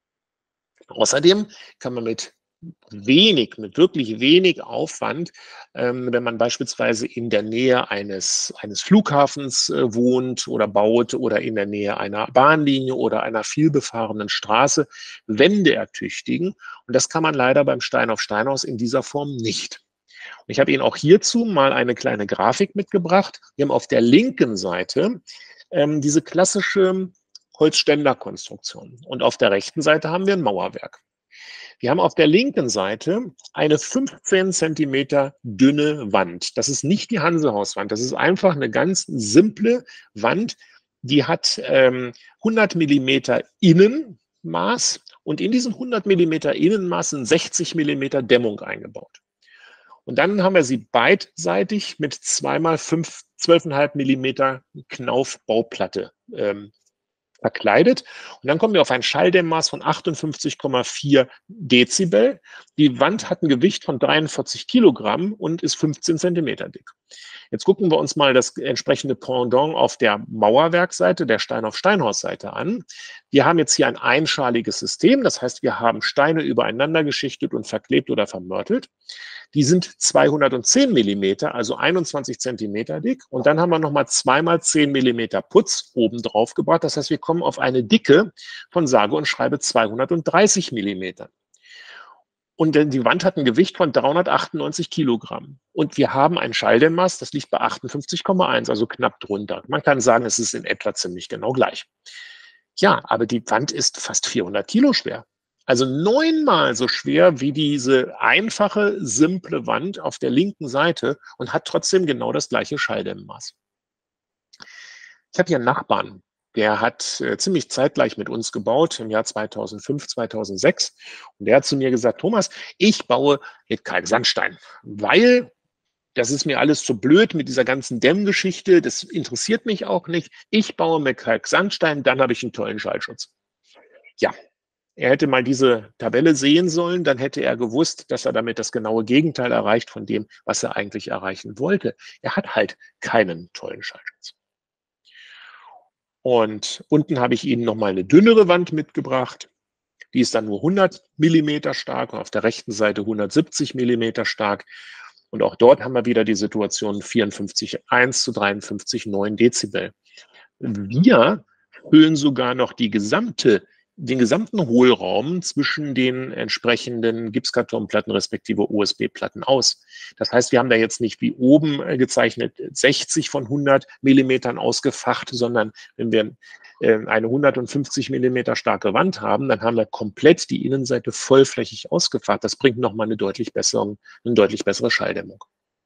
[SPEAKER 1] Außerdem kann man mit wenig, mit wirklich wenig Aufwand, ähm, wenn man beispielsweise in der Nähe eines, eines Flughafens äh, wohnt oder baut oder in der Nähe einer Bahnlinie oder einer vielbefahrenen Straße, Wände ertüchtigen. Und das kann man leider beim Stein-auf-Stein-Haus in dieser Form nicht. Und ich habe Ihnen auch hierzu mal eine kleine Grafik mitgebracht. Wir haben auf der linken Seite ähm, diese klassische Holzständerkonstruktion und auf der rechten Seite haben wir ein Mauerwerk. Wir haben auf der linken Seite eine fünfzehn Zentimeter dünne Wand. Das ist nicht die Hansehauswand, das ist einfach eine ganz simple Wand, die hat ähm, hundert Millimeter Innenmaß und in diesen hundert Millimeter Innenmaß sind sechzig Millimeter Dämmung eingebaut. Und dann haben wir sie beidseitig mit zwei mal fünf, zwölf Komma fünf Millimeter Knauf-Bauplatte ähm, verkleidet. Und dann kommen wir auf ein Schalldämmmaß von achtundfünfzig Komma vier Dezibel. Die Wand hat ein Gewicht von dreiundvierzig Kilogramm und ist fünfzehn Zentimeter dick. Jetzt gucken wir uns mal das entsprechende Pendant auf der Mauerwerkseite, der Stein-auf-Stein-Haus-Seite an. Wir haben jetzt hier ein einschaliges System. Das heißt, wir haben Steine übereinander geschichtet und verklebt oder vermörtelt. Die sind zweihundertzehn Millimeter, also einundzwanzig Zentimeter dick. Und dann haben wir nochmal zwei mal zehn Millimeter Putz oben drauf gebracht. Das heißt, wir kommen auf eine Dicke von sage und schreibe zweihundertdreißig Millimeter. Und die Wand hat ein Gewicht von dreihundertachtundneunzig Kilogramm. Und wir haben ein Schalldämmmaß, das liegt bei achtundfünfzig Komma eins, also knapp drunter. Man kann sagen, es ist in etwa ziemlich genau gleich. Ja, aber die Wand ist fast vierhundert Kilo schwer. Also neunmal so schwer wie diese einfache, simple Wand auf der linken Seite und hat trotzdem genau das gleiche Schalldämmmaß. Ich habe hier einen Nachbarn, der hat äh, ziemlich zeitgleich mit uns gebaut, im Jahr zweitausendfünf, zweitausendsechs. Und der hat zu mir gesagt, Thomas, ich baue mit Kalksandstein, weil das ist mir alles zu blöd mit dieser ganzen Dämmgeschichte, das interessiert mich auch nicht. Ich baue mit Kalksandstein, dann habe ich einen tollen Schallschutz. Ja, er hätte mal diese Tabelle sehen sollen, dann hätte er gewusst, dass er damit das genaue Gegenteil erreicht von dem, was er eigentlich erreichen wollte. Er hat halt keinen tollen Schallschutz. Und unten habe ich Ihnen nochmal eine dünnere Wand mitgebracht. Die ist dann nur hundert Millimeter stark und auf der rechten Seite hundertsiebzig Millimeter stark. Und auch dort haben wir wieder die Situation vierundfünfzig Komma eins zu dreiundfünfzig Komma neun Dezibel. Wir füllen sogar noch die gesamte, den gesamten Hohlraum zwischen den entsprechenden Gipskartonplatten respektive U S B-Platten aus. Das heißt, wir haben da jetzt nicht wie oben gezeichnet sechzig von hundert Millimetern ausgefacht, sondern wenn wir eine hundertfünfzig Millimeter starke Wand haben, dann haben wir komplett die Innenseite vollflächig ausgefacht. Das bringt nochmal eine deutlich bessere, eine deutlich bessere Schalldämmung.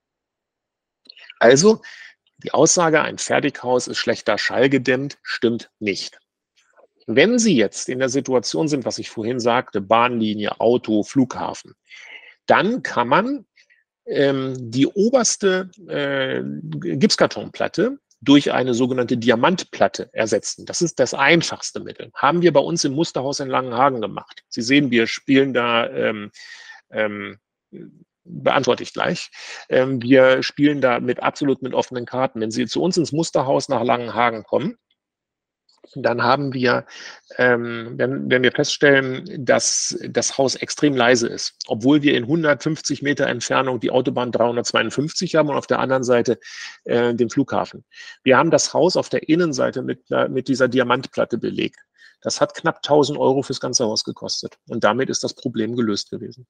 [SPEAKER 1] Also die Aussage, ein Fertighaus ist schlechter schallgedämmt, stimmt nicht. Wenn Sie jetzt in der Situation sind, was ich vorhin sagte, Bahnlinie, Auto, Flughafen, dann kann man ähm, die oberste äh, Gipskartonplatte durch eine sogenannte Diamantplatte ersetzen. Das ist das einfachste Mittel. Haben wir bei uns im Musterhaus in Langenhagen gemacht. Sie sehen, wir spielen da, ähm, ähm, beantworte ich gleich, ähm, wir spielen da mit absolut mit offenen Karten. Wenn Sie zu uns ins Musterhaus nach Langenhagen kommen, dann haben wir, ähm, wenn, wenn wir feststellen, dass das Haus extrem leise ist, obwohl wir in hundertfünfzig Meter Entfernung die Autobahn dreihundertzweiundfünfzig haben und auf der anderen Seite äh, den Flughafen. Wir haben das Haus auf der Innenseite mit, mit dieser Diamantplatte belegt. Das hat knapp tausend Euro fürs ganze Haus gekostet. Und damit ist das Problem gelöst gewesen.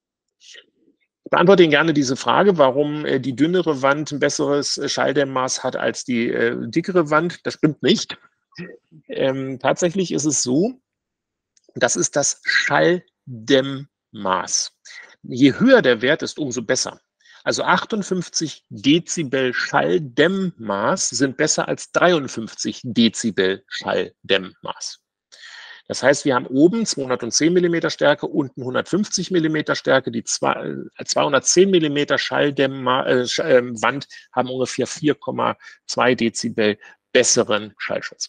[SPEAKER 1] Ich beantworte Ihnen gerne diese Frage, warum äh, die dünnere Wand ein besseres äh, Schalldämmmaß hat als die äh, dickere Wand. Das stimmt nicht. Ähm, tatsächlich ist es so, das ist das Schalldämmmaß. Je höher der Wert ist, umso besser. Also achtundfünfzig Dezibel Schalldämmmaß sind besser als dreiundfünfzig Dezibel Schalldämmmaß. Das heißt, wir haben oben zweihundertzehn Millimeter Stärke, unten hundertfünfzig Millimeter Stärke. Die zweihundertzehn Millimeter Schalldämmwand äh, haben ungefähr vier Komma zwei Dezibel besseren Schallschutz.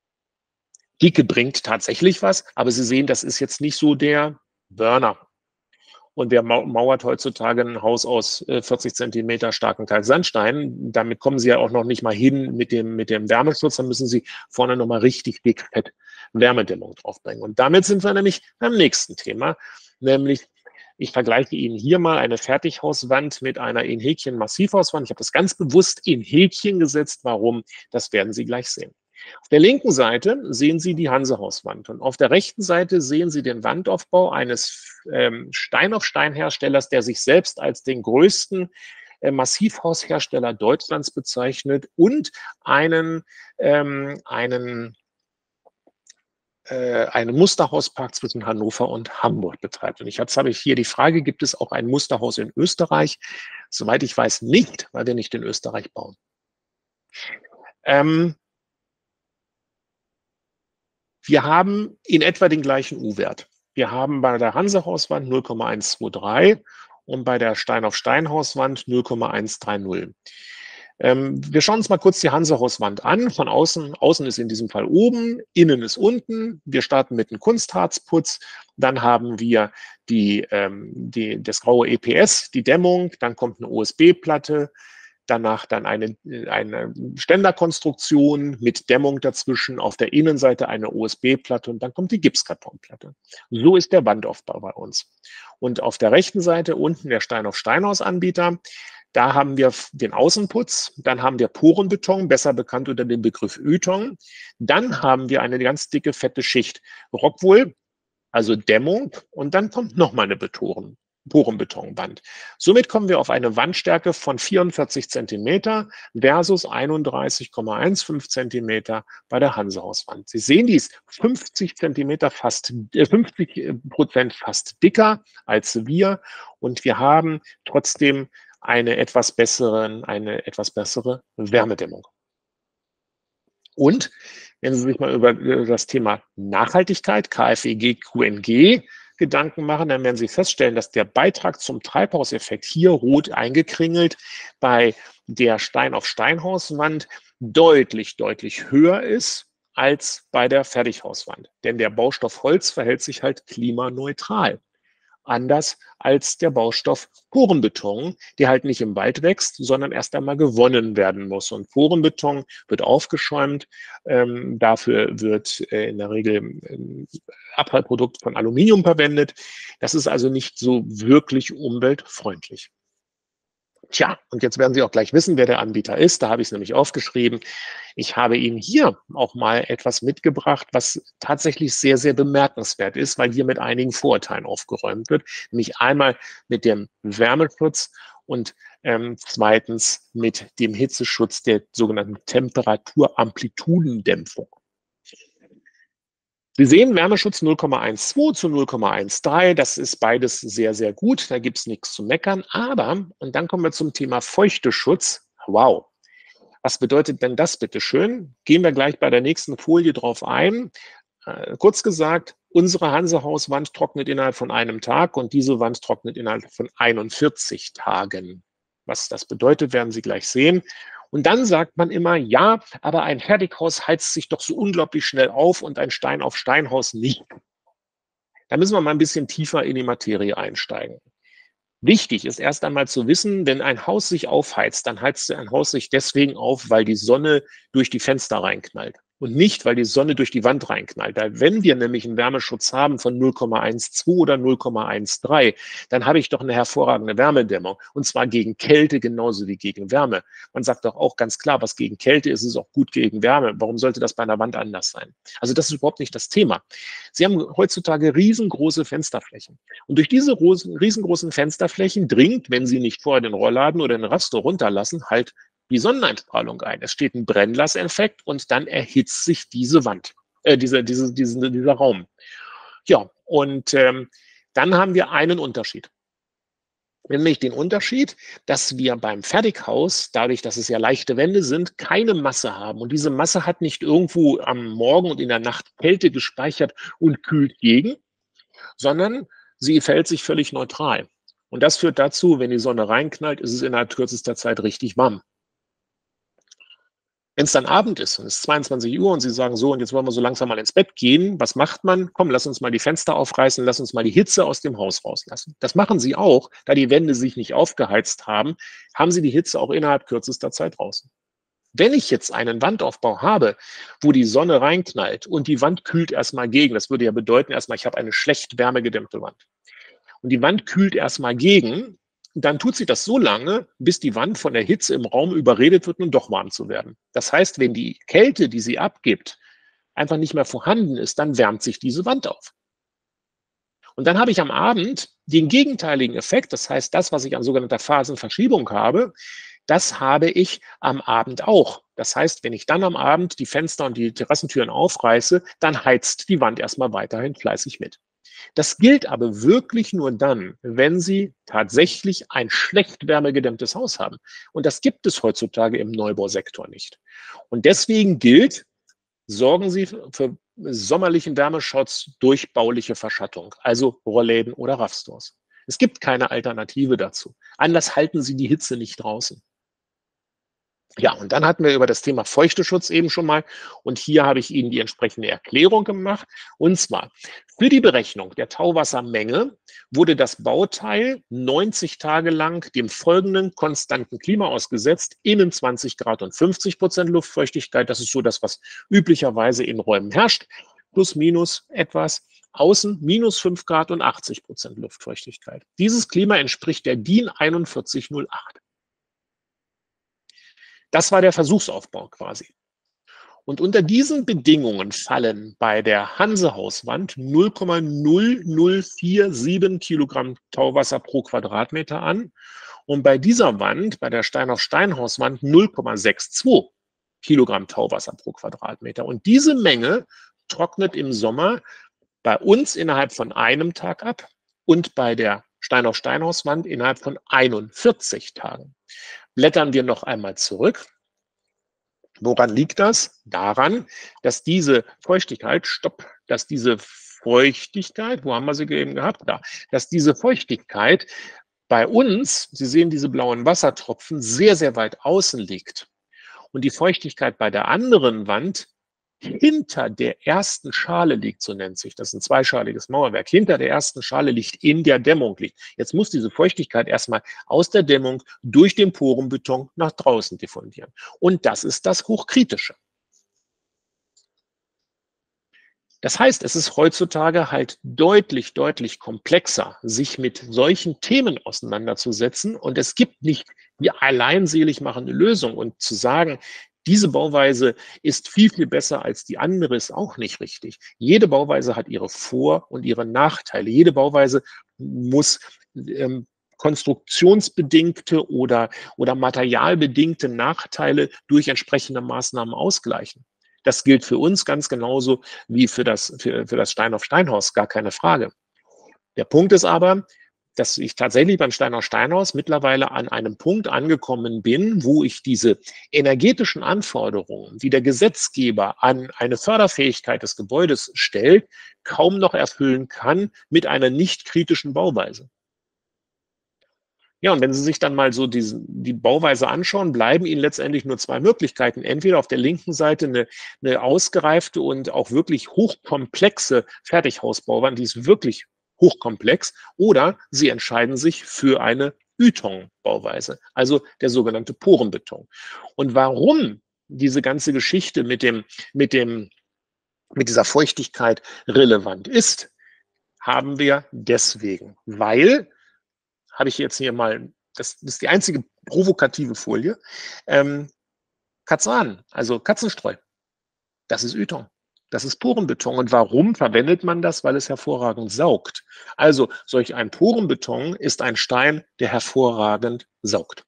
[SPEAKER 1] Dicke bringt tatsächlich was, aber Sie sehen, das ist jetzt nicht so der Burner. Und wer mauert heutzutage ein Haus aus vierzig Zentimeter starken Kalksandstein, damit kommen Sie ja auch noch nicht mal hin mit dem, mit dem Wärmeschutz, dann müssen Sie vorne nochmal richtig dick fett Wärmedämmung draufbringen. Und damit sind wir nämlich beim nächsten Thema, nämlich ich vergleiche Ihnen hier mal eine Fertighauswand mit einer in Häkchen Massivhauswand. Ich habe das ganz bewusst in Häkchen gesetzt. Warum? Das werden Sie gleich sehen. Auf der linken Seite sehen Sie die Hansehauswand und auf der rechten Seite sehen Sie den Wandaufbau eines ähm, Stein-auf-Stein-Herstellers, der sich selbst als den größten äh, Massivhaushersteller Deutschlands bezeichnet und einen, ähm, einen, äh, einen Musterhauspark zwischen Hannover und Hamburg betreibt. Und ich, jetzt habe ich hier die Frage, gibt es auch ein Musterhaus in Österreich? Soweit ich weiß nicht, weil wir nicht in Österreich bauen. Ähm, Wir haben in etwa den gleichen U-Wert. Wir haben bei der Hansehauswand null Komma eins zwei drei und bei der Stein-auf-Stein-Hauswand null Komma eins drei null. Ähm, wir schauen uns mal kurz die Hansehauswand an. Von außen, außen ist in diesem Fall oben, innen ist unten. Wir starten mit einem Kunstharzputz. Dann haben wir die, ähm, die, das graue E P S, die Dämmung. Dann kommt eine U S B-Platte. Danach dann eine, eine Ständerkonstruktion mit Dämmung dazwischen, auf der Innenseite eine U S B-Platte und dann kommt die Gipskartonplatte. So ist der Wandaufbau bei uns. Und auf der rechten Seite unten der Stein-auf-Stein-Haus-Anbieter. Da haben wir den Außenputz, dann haben wir Porenbeton, besser bekannt unter dem Begriff Ytong. Dann haben wir eine ganz dicke, fette Schicht Rockwool. also Dämmung, und dann kommt nochmal eine Betoren, Porenbetonwand. Somit kommen wir auf eine Wandstärke von vierundvierzig Zentimeter versus einunddreißig Komma fünfzehn Zentimeter bei der Hansehauswand. Sie sehen, die ist fünfzig Zentimeter fast, äh, fünfzig Prozent fast dicker als wir, und wir haben trotzdem eine etwas bessere, eine etwas bessere Wärmedämmung. Und wenn Sie sich mal über das Thema Nachhaltigkeit, K F E G, Q N G, Gedanken machen, dann werden Sie feststellen, dass der Beitrag zum Treibhauseffekt hier rot eingekringelt bei der Stein-auf-Steinhauswand deutlich, deutlich höher ist als bei der Fertighauswand. Denn der Baustoff Holz verhält sich halt klimaneutral. Anders als der Baustoff Porenbeton, der halt nicht im Wald wächst, sondern erst einmal gewonnen werden muss. Und Porenbeton wird aufgeschäumt. Ähm, dafür wird äh, in der Regel ein Abfallprodukt von Aluminium verwendet. Das ist also nicht so wirklich umweltfreundlich. Tja, und jetzt werden Sie auch gleich wissen, wer der Anbieter ist. Da habe ich es nämlich aufgeschrieben. Ich habe Ihnen hier auch mal etwas mitgebracht, was tatsächlich sehr, sehr bemerkenswert ist, weil hier mit einigen Vorurteilen aufgeräumt wird. Nämlich einmal mit dem Wärmeschutz und ähm, zweitens mit dem Hitzeschutz der sogenannten Temperaturamplitudendämpfung. Sie sehen, Wärmeschutz null Komma zwölf zu null Komma dreizehn, das ist beides sehr, sehr gut, da gibt es nichts zu meckern. Aber, und dann kommen wir zum Thema Feuchteschutz. Wow, was bedeutet denn das bitte schön? Gehen wir gleich bei der nächsten Folie drauf ein. Äh, kurz gesagt, unsere Hansehauswand trocknet innerhalb von einem Tag und diese Wand trocknet innerhalb von einundvierzig Tagen. Was das bedeutet, werden Sie gleich sehen. Und dann sagt man immer, ja, aber ein Fertighaus heizt sich doch so unglaublich schnell auf und ein Stein-auf-Steinhaus nicht. Da müssen wir mal ein bisschen tiefer in die Materie einsteigen. Wichtig ist erst einmal zu wissen, wenn ein Haus sich aufheizt, dann heizt ein Haus sich deswegen auf, weil die Sonne durch die Fenster reinknallt. Und nicht, weil die Sonne durch die Wand reinknallt. Wenn wir nämlich einen Wärmeschutz haben von null Komma zwölf oder null Komma dreizehn, dann habe ich doch eine hervorragende Wärmedämmung. Und zwar gegen Kälte genauso wie gegen Wärme. Man sagt doch auch ganz klar, was gegen Kälte ist, ist auch gut gegen Wärme. Warum sollte das bei einer Wand anders sein? Also das ist überhaupt nicht das Thema. Sie haben heutzutage riesengroße Fensterflächen. Und durch diese riesengroßen Fensterflächen dringt, wenn Sie nicht vorher den Rollladen oder den Raster runterlassen, halt die Sonneneinstrahlung ein. Es steht ein Brennlasseffekt und dann erhitzt sich diese Wand, äh, dieser, diese, diese, dieser Raum. Ja, und ähm, dann haben wir einen Unterschied. Nämlich den Unterschied, dass wir beim Fertighaus, dadurch, dass es ja leichte Wände sind, keine Masse haben. Und diese Masse hat nicht irgendwo am Morgen und in der Nacht Kälte gespeichert und kühlt gegen, sondern sie verhält sich völlig neutral. Und das führt dazu, wenn die Sonne reinknallt, ist es innerhalb kürzester Zeit richtig warm. Wenn es dann Abend ist und es ist zweiundzwanzig Uhr und Sie sagen so, und jetzt wollen wir so langsam mal ins Bett gehen, was macht man? Komm, lass uns mal die Fenster aufreißen, lass uns mal die Hitze aus dem Haus rauslassen. Das machen Sie auch, da die Wände sich nicht aufgeheizt haben, haben Sie die Hitze auch innerhalb kürzester Zeit draußen. Wenn ich jetzt einen Wandaufbau habe, wo die Sonne reinknallt und die Wand kühlt erstmal gegen, das würde ja bedeuten erstmal, ich habe eine schlecht wärmegedämmte Wand. Und die Wand kühlt erstmal gegen, dann tut sie das so lange, bis die Wand von der Hitze im Raum überredet wird, nun doch warm zu werden. Das heißt, wenn die Kälte, die sie abgibt, einfach nicht mehr vorhanden ist, dann wärmt sich diese Wand auf. Und dann habe ich am Abend den gegenteiligen Effekt. Das heißt, das, was ich an sogenannter Phasenverschiebung habe, das habe ich am Abend auch. Das heißt, wenn ich dann am Abend die Fenster und die Terrassentüren aufreiße, dann heizt die Wand erstmal weiterhin fleißig mit. Das gilt aber wirklich nur dann, wenn Sie tatsächlich ein schlecht wärmegedämmtes Haus haben. Und das gibt es heutzutage im Neubausektor nicht. Und deswegen gilt, sorgen Sie für sommerlichen Wärmeschutz durch bauliche Verschattung, also Rollläden oder Raffstores. Es gibt keine Alternative dazu. Anders halten Sie die Hitze nicht draußen. Ja, und dann hatten wir über das Thema Feuchteschutz eben schon mal. Und hier habe ich Ihnen die entsprechende Erklärung gemacht. Und zwar für die Berechnung der Tauwassermenge wurde das Bauteil neunzig Tage lang dem folgenden konstanten Klima ausgesetzt. Innen zwanzig Grad und fünfzig Prozent Luftfeuchtigkeit. Das ist so das, was üblicherweise in Räumen herrscht. Plus, minus etwas. Außen minus fünf Grad und achtzig Prozent Luftfeuchtigkeit. Dieses Klima entspricht der DIN einundvierzig null acht. Das war der Versuchsaufbau quasi. Und unter diesen Bedingungen fallen bei der Hanse-Hauswand null Komma null null vier sieben Kilogramm Tauwasser pro Quadratmeter an und bei dieser Wand, bei der Stein-auf-Stein-Hauswand, null Komma zweiundsechzig Kilogramm Tauwasser pro Quadratmeter. Und diese Menge trocknet im Sommer bei uns innerhalb von einem Tag ab und bei der Stein-auf-Stein-Hauswand innerhalb von einundvierzig Tagen. Blättern wir noch einmal zurück. Woran liegt das? Daran, dass diese Feuchtigkeit, stopp, dass diese Feuchtigkeit, wo haben wir sie eben gehabt? Da, dass diese Feuchtigkeit bei uns, Sie sehen diese blauen Wassertropfen, sehr, sehr weit außen liegt. Und die Feuchtigkeit bei der anderen Wand hinter der ersten Schale liegt, so nennt sich das, ein zweischaliges Mauerwerk, hinter der ersten Schale liegt, in der Dämmung liegt. Jetzt muss diese Feuchtigkeit erstmal aus der Dämmung durch den Porenbeton nach draußen diffundieren. Und das ist das Hochkritische. Das heißt, es ist heutzutage halt deutlich, deutlich komplexer, sich mit solchen Themen auseinanderzusetzen. Und es gibt nicht die alleinselig machende Lösung. Und zu sagen, diese Bauweise ist viel, viel besser als die andere, ist auch nicht richtig. Jede Bauweise hat ihre Vor- und ihre Nachteile. Jede Bauweise muss ähm, konstruktionsbedingte oder, oder materialbedingte Nachteile durch entsprechende Maßnahmen ausgleichen. Das gilt für uns ganz genauso wie für das, für, für das Stein-auf-Stein-Haus, gar keine Frage. Der Punkt ist aber, dass ich tatsächlich beim Stein-auf-Stein-Haus mittlerweile an einem Punkt angekommen bin, wo ich diese energetischen Anforderungen, die der Gesetzgeber an eine Förderfähigkeit des Gebäudes stellt, kaum noch erfüllen kann mit einer nicht kritischen Bauweise. Ja, und wenn Sie sich dann mal so diesen, die Bauweise anschauen, bleiben Ihnen letztendlich nur zwei Möglichkeiten. Entweder auf der linken Seite eine, eine ausgereifte und auch wirklich hochkomplexe Fertighausbauwand, die ist wirklich hochkomplex, oder Sie entscheiden sich für eine Ytong-Bauweise, also der sogenannte Porenbeton. Und warum diese ganze Geschichte mit dem, mit dem, mit dieser Feuchtigkeit relevant ist, haben wir deswegen, weil habe ich jetzt hier mal, das ist die einzige provokative Folie, ähm, Katzan, also Katzenstreu, das ist Ytong, das ist Porenbeton. Und warum verwendet man das? Weil es hervorragend saugt. Also solch ein Porenbeton ist ein Stein, der hervorragend saugt.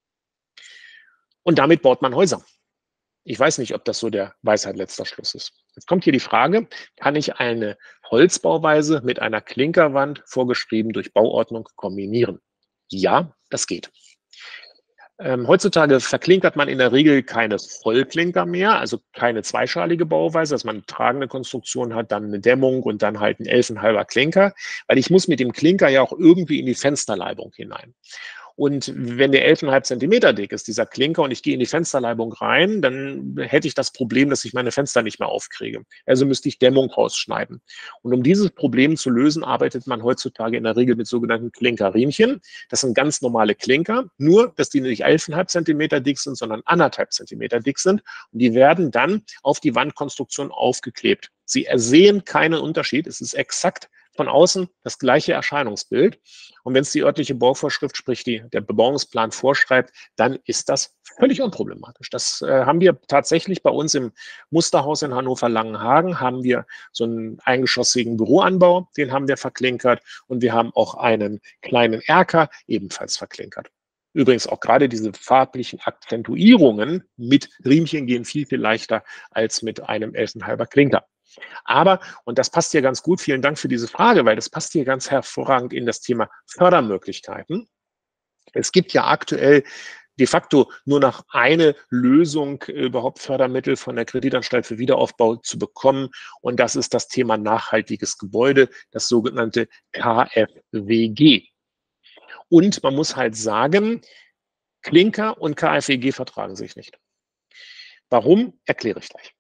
[SPEAKER 1] Und damit baut man Häuser. Ich weiß nicht, ob das so der Weisheit letzter Schluss ist. Jetzt kommt hier die Frage, kann ich eine Holzbauweise mit einer Klinkerwand, vorgeschrieben durch Bauordnung, kombinieren? Ja, das geht. Ähm, heutzutage verklinkert man in der Regel keine Vollklinker mehr, also keine zweischalige Bauweise, dass man eine tragende Konstruktion hat, dann eine Dämmung und dann halt ein elfenhalber Klinker, weil ich muss mit dem Klinker ja auch irgendwie in die Fensterleibung hinein. Und wenn der elf Komma fünf Zentimeter dick ist, dieser Klinker, und ich gehe in die Fensterleibung rein, dann hätte ich das Problem, dass ich meine Fenster nicht mehr aufkriege. Also müsste ich Dämmung rausschneiden. Und um dieses Problem zu lösen, arbeitet man heutzutage in der Regel mit sogenannten Klinkerriemchen. Das sind ganz normale Klinker, nur dass die nicht elf Komma fünf Zentimeter dick sind, sondern anderthalb Zentimeter dick sind. Und die werden dann auf die Wandkonstruktion aufgeklebt. Sie ersehen keinen Unterschied. Es ist exakt von außen das gleiche Erscheinungsbild. Und wenn es die örtliche Bauvorschrift, sprich die, der Bebauungsplan vorschreibt, dann ist das völlig unproblematisch. Das äh, haben wir tatsächlich bei uns im Musterhaus in Hannover-Langenhagen, haben wir so einen eingeschossigen Büroanbau, den haben wir verklinkert, und wir haben auch einen kleinen Erker ebenfalls verklinkert. Übrigens auch gerade diese farblichen Akzentuierungen mit Riemchen gehen viel, viel leichter als mit einem elf Komma fünf Klinker. Aber, und das passt hier ganz gut, vielen Dank für diese Frage, weil das passt hier ganz hervorragend in das Thema Fördermöglichkeiten. Es gibt ja aktuell de facto nur noch eine Lösung, überhaupt Fördermittel von der Kreditanstalt für Wiederaufbau zu bekommen. Und das ist das Thema nachhaltiges Gebäude, das sogenannte K F W G. Und man muss halt sagen, Klinker und K F W G vertragen sich nicht. Warum? Erkläre ich gleich.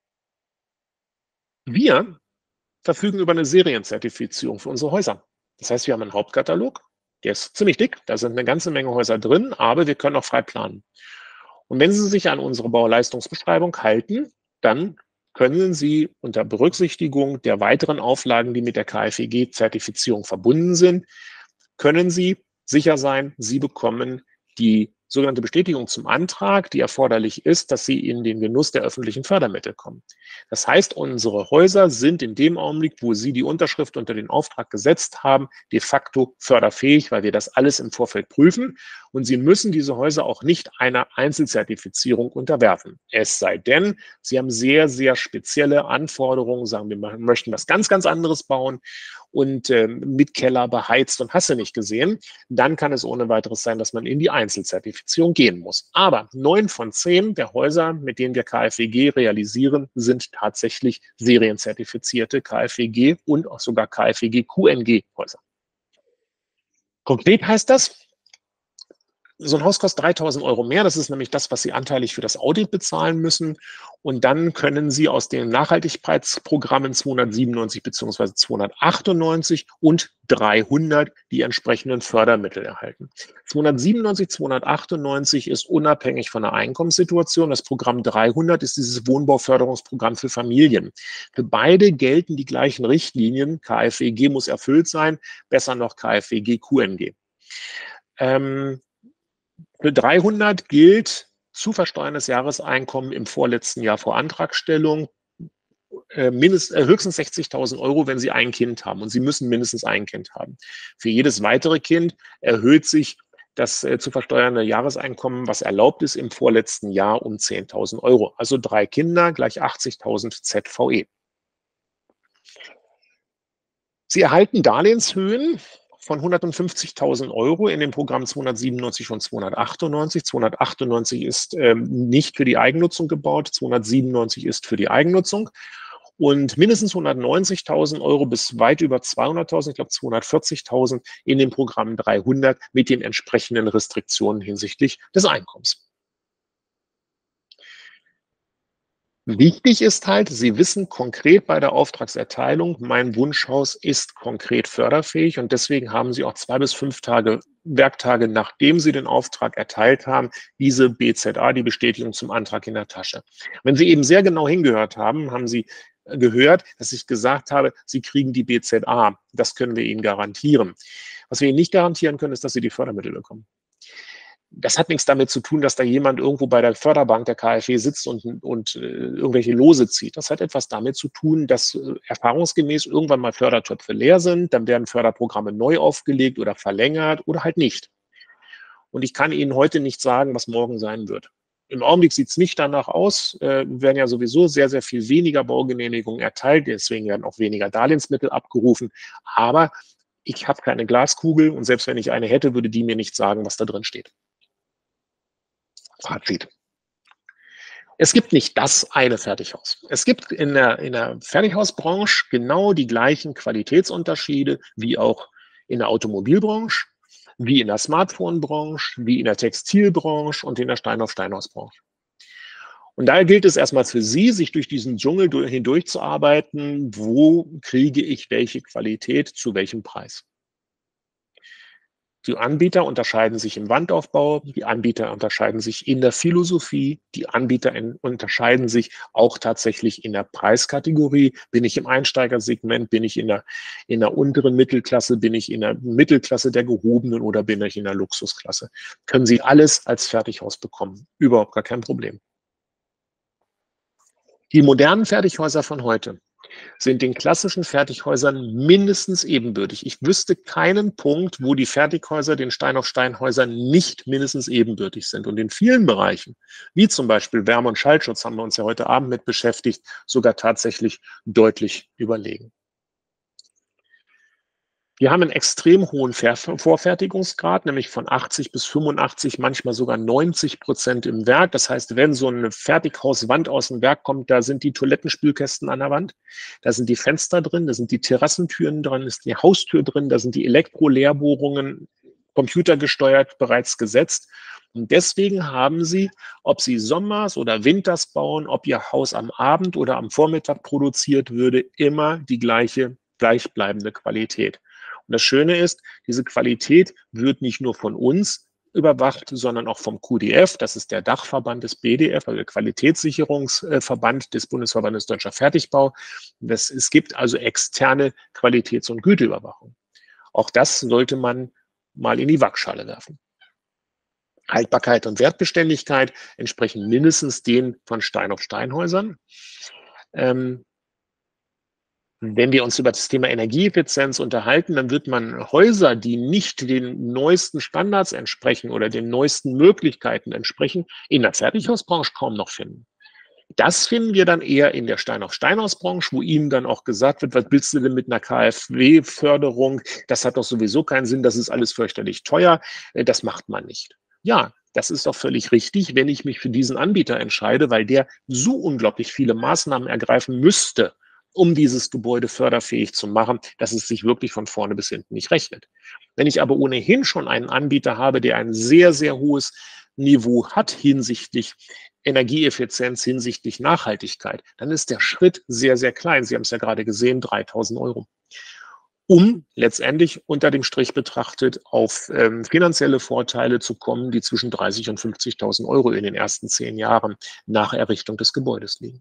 [SPEAKER 1] Wir verfügen über eine Serienzertifizierung für unsere Häuser. Das heißt, wir haben einen Hauptkatalog, der ist ziemlich dick, da sind eine ganze Menge Häuser drin, aber wir können auch frei planen. Und wenn Sie sich an unsere Bauleistungsbeschreibung halten, dann können Sie unter Berücksichtigung der weiteren Auflagen, die mit der K F W G-Zertifizierung verbunden sind, können Sie sicher sein, Sie bekommen die sogenannte Bestätigung zum Antrag, die erforderlich ist, dass sie in den Genuss der öffentlichen Fördermittel kommen. Das heißt, unsere Häuser sind in dem Augenblick, wo sie die Unterschrift unter den Auftrag gesetzt haben, de facto förderfähig, weil wir das alles im Vorfeld prüfen. Und sie müssen diese Häuser auch nicht einer Einzelzertifizierung unterwerfen. Es sei denn, sie haben sehr, sehr spezielle Anforderungen, sagen wir, wir möchten was ganz, ganz anderes bauen und äh, mit Keller beheizt und hast du nicht gesehen, dann kann es ohne weiteres sein, dass man in die Einzelzertifizierung gehen muss. Aber neun von zehn der Häuser, mit denen wir K f W G realisieren, sind tatsächlich serienzertifizierte K f W G und auch sogar K f W G Q N G-Häuser. Konkret heißt das, so ein Haus kostet dreitausend Euro mehr. Das ist nämlich das, was Sie anteilig für das Audit bezahlen müssen. Und dann können Sie aus den Nachhaltigkeitsprogrammen zweihundertsiebenundneunzig bzw. zweihundertachtundneunzig und dreihundert die entsprechenden Fördermittel erhalten. zweihundertsiebenundneunzig, zweihundertachtundneunzig ist unabhängig von der Einkommenssituation. Das Programm dreihundert ist dieses Wohnbauförderungsprogramm für Familien. Für beide gelten die gleichen Richtlinien. K f W G muss erfüllt sein, besser noch K f W G Q N G. Ähm, Für dreihundert gilt zu versteuerndes Jahreseinkommen im vorletzten Jahr vor Antragstellung äh, mindest, äh, höchstens sechzigtausend Euro, wenn Sie ein Kind haben. Und Sie müssen mindestens ein Kind haben. Für jedes weitere Kind erhöht sich das äh, zu versteuernde Jahreseinkommen, was erlaubt ist, im vorletzten Jahr um zehntausend Euro. Also drei Kinder gleich achtzigtausend Z V E. Sie erhalten Darlehenshöhen von hundertfünfzigtausend Euro in dem Programm zweihundertsiebenundneunzig und zweihundertachtundneunzig. zweihundertachtundneunzig ist ähm, nicht für die Eigennutzung gebaut, zweihundertsiebenundneunzig ist für die Eigennutzung. Und mindestens hundertneunzigtausend Euro bis weit über zweihunderttausend, ich glaube zweihundertvierzigtausend in dem Programm dreihundert mit den entsprechenden Restriktionen hinsichtlich des Einkommens. Wichtig ist halt, Sie wissen konkret bei der Auftragserteilung, mein Wunschhaus ist konkret förderfähig und deswegen haben Sie auch zwei bis fünf Tage, Werktage, nachdem Sie den Auftrag erteilt haben, diese B Z A, die Bestätigung zum Antrag in der Tasche. Wenn Sie eben sehr genau hingehört haben, haben Sie gehört, dass ich gesagt habe, Sie kriegen die B Z A. Das können wir Ihnen garantieren. Was wir Ihnen nicht garantieren können, ist, dass Sie die Fördermittel bekommen. Das hat nichts damit zu tun, dass da jemand irgendwo bei der Förderbank der K f W sitzt und, und äh, irgendwelche Lose zieht. Das hat etwas damit zu tun, dass äh, erfahrungsgemäß irgendwann mal Fördertöpfe leer sind, dann werden Förderprogramme neu aufgelegt oder verlängert oder halt nicht. Und ich kann Ihnen heute nicht sagen, was morgen sein wird. Im Augenblick sieht es nicht danach aus, äh, werden ja sowieso sehr, sehr viel weniger Baugenehmigungen erteilt, deswegen werden auch weniger Darlehensmittel abgerufen. Aber ich habe keine Glaskugel und selbst wenn ich eine hätte, würde die mir nicht sagen, was da drin steht. Fazit. Es gibt nicht das eine Fertighaus. Es gibt in der, in der Fertighausbranche genau die gleichen Qualitätsunterschiede wie auch in der Automobilbranche, wie in der Smartphone-Branche, wie in der Textilbranche und in der Stein-auf-Steinhaus-Branche. Und daher gilt es erstmal für Sie, sich durch diesen Dschungel hindurchzuarbeiten, wo kriege ich welche Qualität zu welchem Preis. Die Anbieter unterscheiden sich im Wandaufbau, die Anbieter unterscheiden sich in der Philosophie, die Anbieter in, unterscheiden sich auch tatsächlich in der Preiskategorie. Bin ich im Einsteigersegment, bin ich in der, in der unteren Mittelklasse, bin ich in der Mittelklasse der Gehobenen oder bin ich in der Luxusklasse? Können Sie alles als Fertighaus bekommen. Überhaupt gar kein Problem. Die modernen Fertighäuser von heute sind den klassischen Fertighäusern mindestens ebenbürtig. Ich wüsste keinen Punkt, wo die Fertighäuser den Stein-auf-Stein-Häusern nicht mindestens ebenbürtig sind. Und in vielen Bereichen, wie zum Beispiel Wärme- und Schallschutz, haben wir uns ja heute Abend mit beschäftigt, sogar tatsächlich deutlich überlegen. Wir haben einen extrem hohen Vorfertigungsgrad, nämlich von achtzig bis fünfundachtzig, manchmal sogar neunzig Prozent im Werk. Das heißt, wenn so eine Fertighauswand aus dem Werk kommt, da sind die Toilettenspülkästen an der Wand, da sind die Fenster drin, da sind die Terrassentüren drin, da ist die Haustür drin, da sind die Elektroleerbohrungen computergesteuert bereits gesetzt. Und deswegen haben Sie, ob Sie Sommers oder Winters bauen, ob Ihr Haus am Abend oder am Vormittag produziert würde, immer die gleiche, gleichbleibende Qualität. Und das Schöne ist, diese Qualität wird nicht nur von uns überwacht, sondern auch vom Q D F, das ist der Dachverband des B D F, also der Qualitätssicherungsverband des Bundesverbandes Deutscher Fertigbau. Das, es gibt also externe Qualitäts- und Güteüberwachung. Auch das sollte man mal in die Waagschale werfen. Haltbarkeit und Wertbeständigkeit entsprechen mindestens den von Stein-auf-Stein-Häusern. Ähm, Wenn wir uns über das Thema Energieeffizienz unterhalten, dann wird man Häuser, die nicht den neuesten Standards entsprechen oder den neuesten Möglichkeiten entsprechen, in der Fertighausbranche kaum noch finden. Das finden wir dann eher in der Stein-auf-Stein-Haus-Branche, wo Ihnen dann auch gesagt wird, was willst du denn mit einer K f W-Förderung? Das hat doch sowieso keinen Sinn, das ist alles fürchterlich teuer, das macht man nicht. Ja, das ist auch völlig richtig, wenn ich mich für diesen Anbieter entscheide, weil der so unglaublich viele Maßnahmen ergreifen müsste, um dieses Gebäude förderfähig zu machen, dass es sich wirklich von vorne bis hinten nicht rechnet. Wenn ich aber ohnehin schon einen Anbieter habe, der ein sehr, sehr hohes Niveau hat hinsichtlich Energieeffizienz, hinsichtlich Nachhaltigkeit, dann ist der Schritt sehr, sehr klein. Sie haben es ja gerade gesehen, dreitausend Euro. Um letztendlich unter dem Strich betrachtet auf ähm, finanzielle Vorteile zu kommen, die zwischen dreißigtausend und fünfzigtausend Euro in den ersten zehn Jahren nach Errichtung des Gebäudes liegen.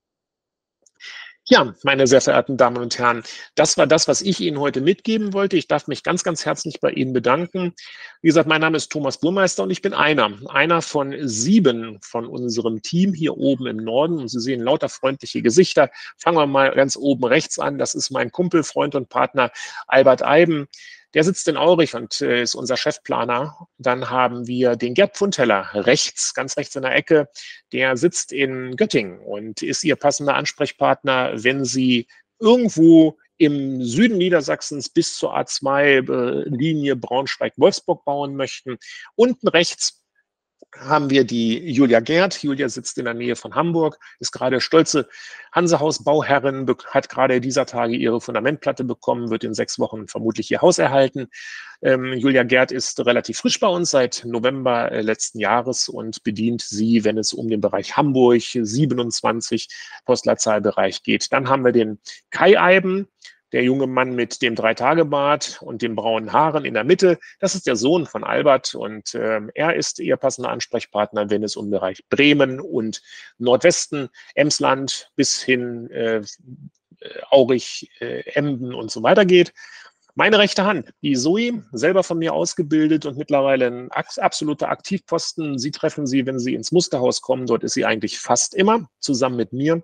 [SPEAKER 1] Ja, meine sehr verehrten Damen und Herren, das war das, was ich Ihnen heute mitgeben wollte. Ich darf mich ganz, ganz herzlich bei Ihnen bedanken. Wie gesagt, mein Name ist Thomas Burmeister und ich bin einer, einer von sieben von unserem Team hier oben im Norden. Und Sie sehen lauter freundliche Gesichter. Fangen wir mal ganz oben rechts an. Das ist mein Kumpel, Freund und Partner Albert Eiben. Der sitzt in Aurich und äh, ist unser Chefplaner. Dann haben wir den Gerd Pfunteller rechts, ganz rechts in der Ecke. Der sitzt in Göttingen und ist Ihr passender Ansprechpartner, wenn Sie irgendwo im Süden Niedersachsens bis zur A zwei Linie Braunschweig-Wolfsburg bauen möchten. Unten rechts haben wir die Julia Gerd. Julia sitzt in der Nähe von Hamburg, ist gerade stolze Hansehaus-Bauherrin, hat gerade dieser Tage ihre Fundamentplatte bekommen, wird in sechs Wochen vermutlich ihr Haus erhalten. Ähm, Julia Gerd ist relativ frisch bei uns seit November äh, letzten Jahres und bedient sie, wenn es um den Bereich Hamburg siebenundzwanzig Postleitzahlbereich geht. Dann haben wir den Kai Eiben, der junge Mann mit dem Drei-Tage-Bart und den braunen Haaren in der Mitte. Das ist der Sohn von Albert und äh, er ist ihr passender Ansprechpartner, wenn es um den Bereich Bremen und Nordwesten, Emsland bis hin äh, Aurich, äh, Emden und so weiter geht. Meine rechte Hand, die Zoe, selber von mir ausgebildet und mittlerweile ein absoluter Aktivposten. Sie treffen sie, wenn Sie ins Musterhaus kommen. Dort ist sie eigentlich fast immer zusammen mit mir.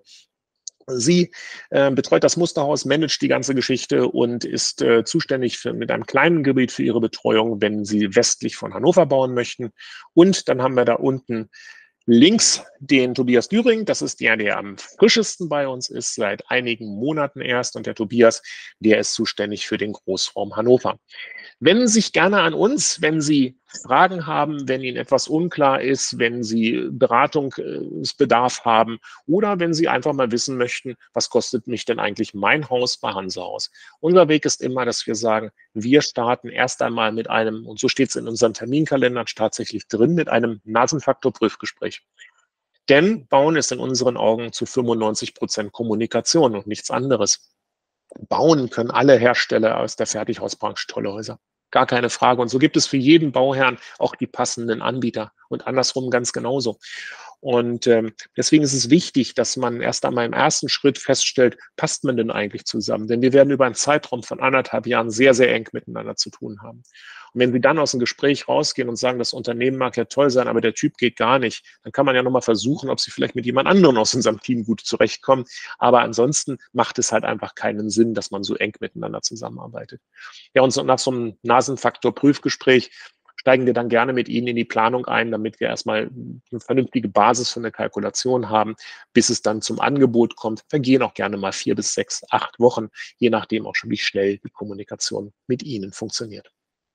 [SPEAKER 1] Sie äh, betreut das Musterhaus, managt die ganze Geschichte und ist äh, zuständig für, mit einem kleinen Gebiet für ihre Betreuung, wenn Sie westlich von Hannover bauen möchten. Und dann haben wir da unten links den Tobias Düring. Das ist der, der am frischesten bei uns ist, seit einigen Monaten erst. Und der Tobias, der ist zuständig für den Großraum Hannover. Wenden Sie sich gerne an uns, wenn Sie Fragen haben, wenn Ihnen etwas unklar ist, wenn Sie Beratungsbedarf haben oder wenn Sie einfach mal wissen möchten, was kostet mich denn eigentlich mein Haus bei Hansehaus. Unser Weg ist immer, dass wir sagen, wir starten erst einmal mit einem, und so steht es in unseren Terminkalendern tatsächlich drin, mit einem Nasenfaktor-Prüfgespräch. Denn Bauen ist in unseren Augen zu fünfundneunzig Prozent Kommunikation und nichts anderes. Bauen können alle Hersteller aus der Fertighausbranche tolle Häuser. Gar keine Frage. Und so gibt es für jeden Bauherrn auch die passenden Anbieter und andersrum ganz genauso. Und ähm, deswegen ist es wichtig, dass man erst einmal im ersten Schritt feststellt, passt man denn eigentlich zusammen? Denn wir werden über einen Zeitraum von anderthalb Jahren sehr, sehr eng miteinander zu tun haben. Und wenn Sie dann aus dem Gespräch rausgehen und sagen, das Unternehmen mag ja toll sein, aber der Typ geht gar nicht, dann kann man ja nochmal versuchen, ob Sie vielleicht mit jemand anderem aus unserem Team gut zurechtkommen. Aber ansonsten macht es halt einfach keinen Sinn, dass man so eng miteinander zusammenarbeitet. Ja, und so nach so einem Nasenfaktor-Prüfgespräch steigen wir dann gerne mit Ihnen in die Planung ein, damit wir erstmal eine vernünftige Basis für eine Kalkulation haben, bis es dann zum Angebot kommt. Vergehen auch gerne mal vier bis sechs, acht Wochen, je nachdem auch schon, wie schnell die Kommunikation mit Ihnen funktioniert.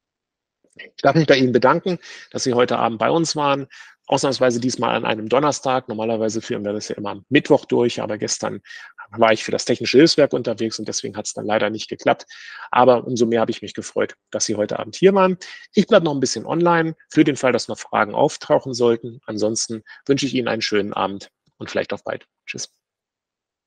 [SPEAKER 1] Ich darf mich bei Ihnen bedanken, dass Sie heute Abend bei uns waren. Ausnahmsweise diesmal an einem Donnerstag. Normalerweise führen wir das ja immer am Mittwoch durch, aber gestern war ich für das Technische Hilfswerk unterwegs und deswegen hat es dann leider nicht geklappt. Aber umso mehr habe ich mich gefreut, dass Sie heute Abend hier waren. Ich bleibe noch ein bisschen online für den Fall, dass noch Fragen auftauchen sollten. Ansonsten wünsche ich Ihnen einen schönen Abend und vielleicht auf bald. Tschüss.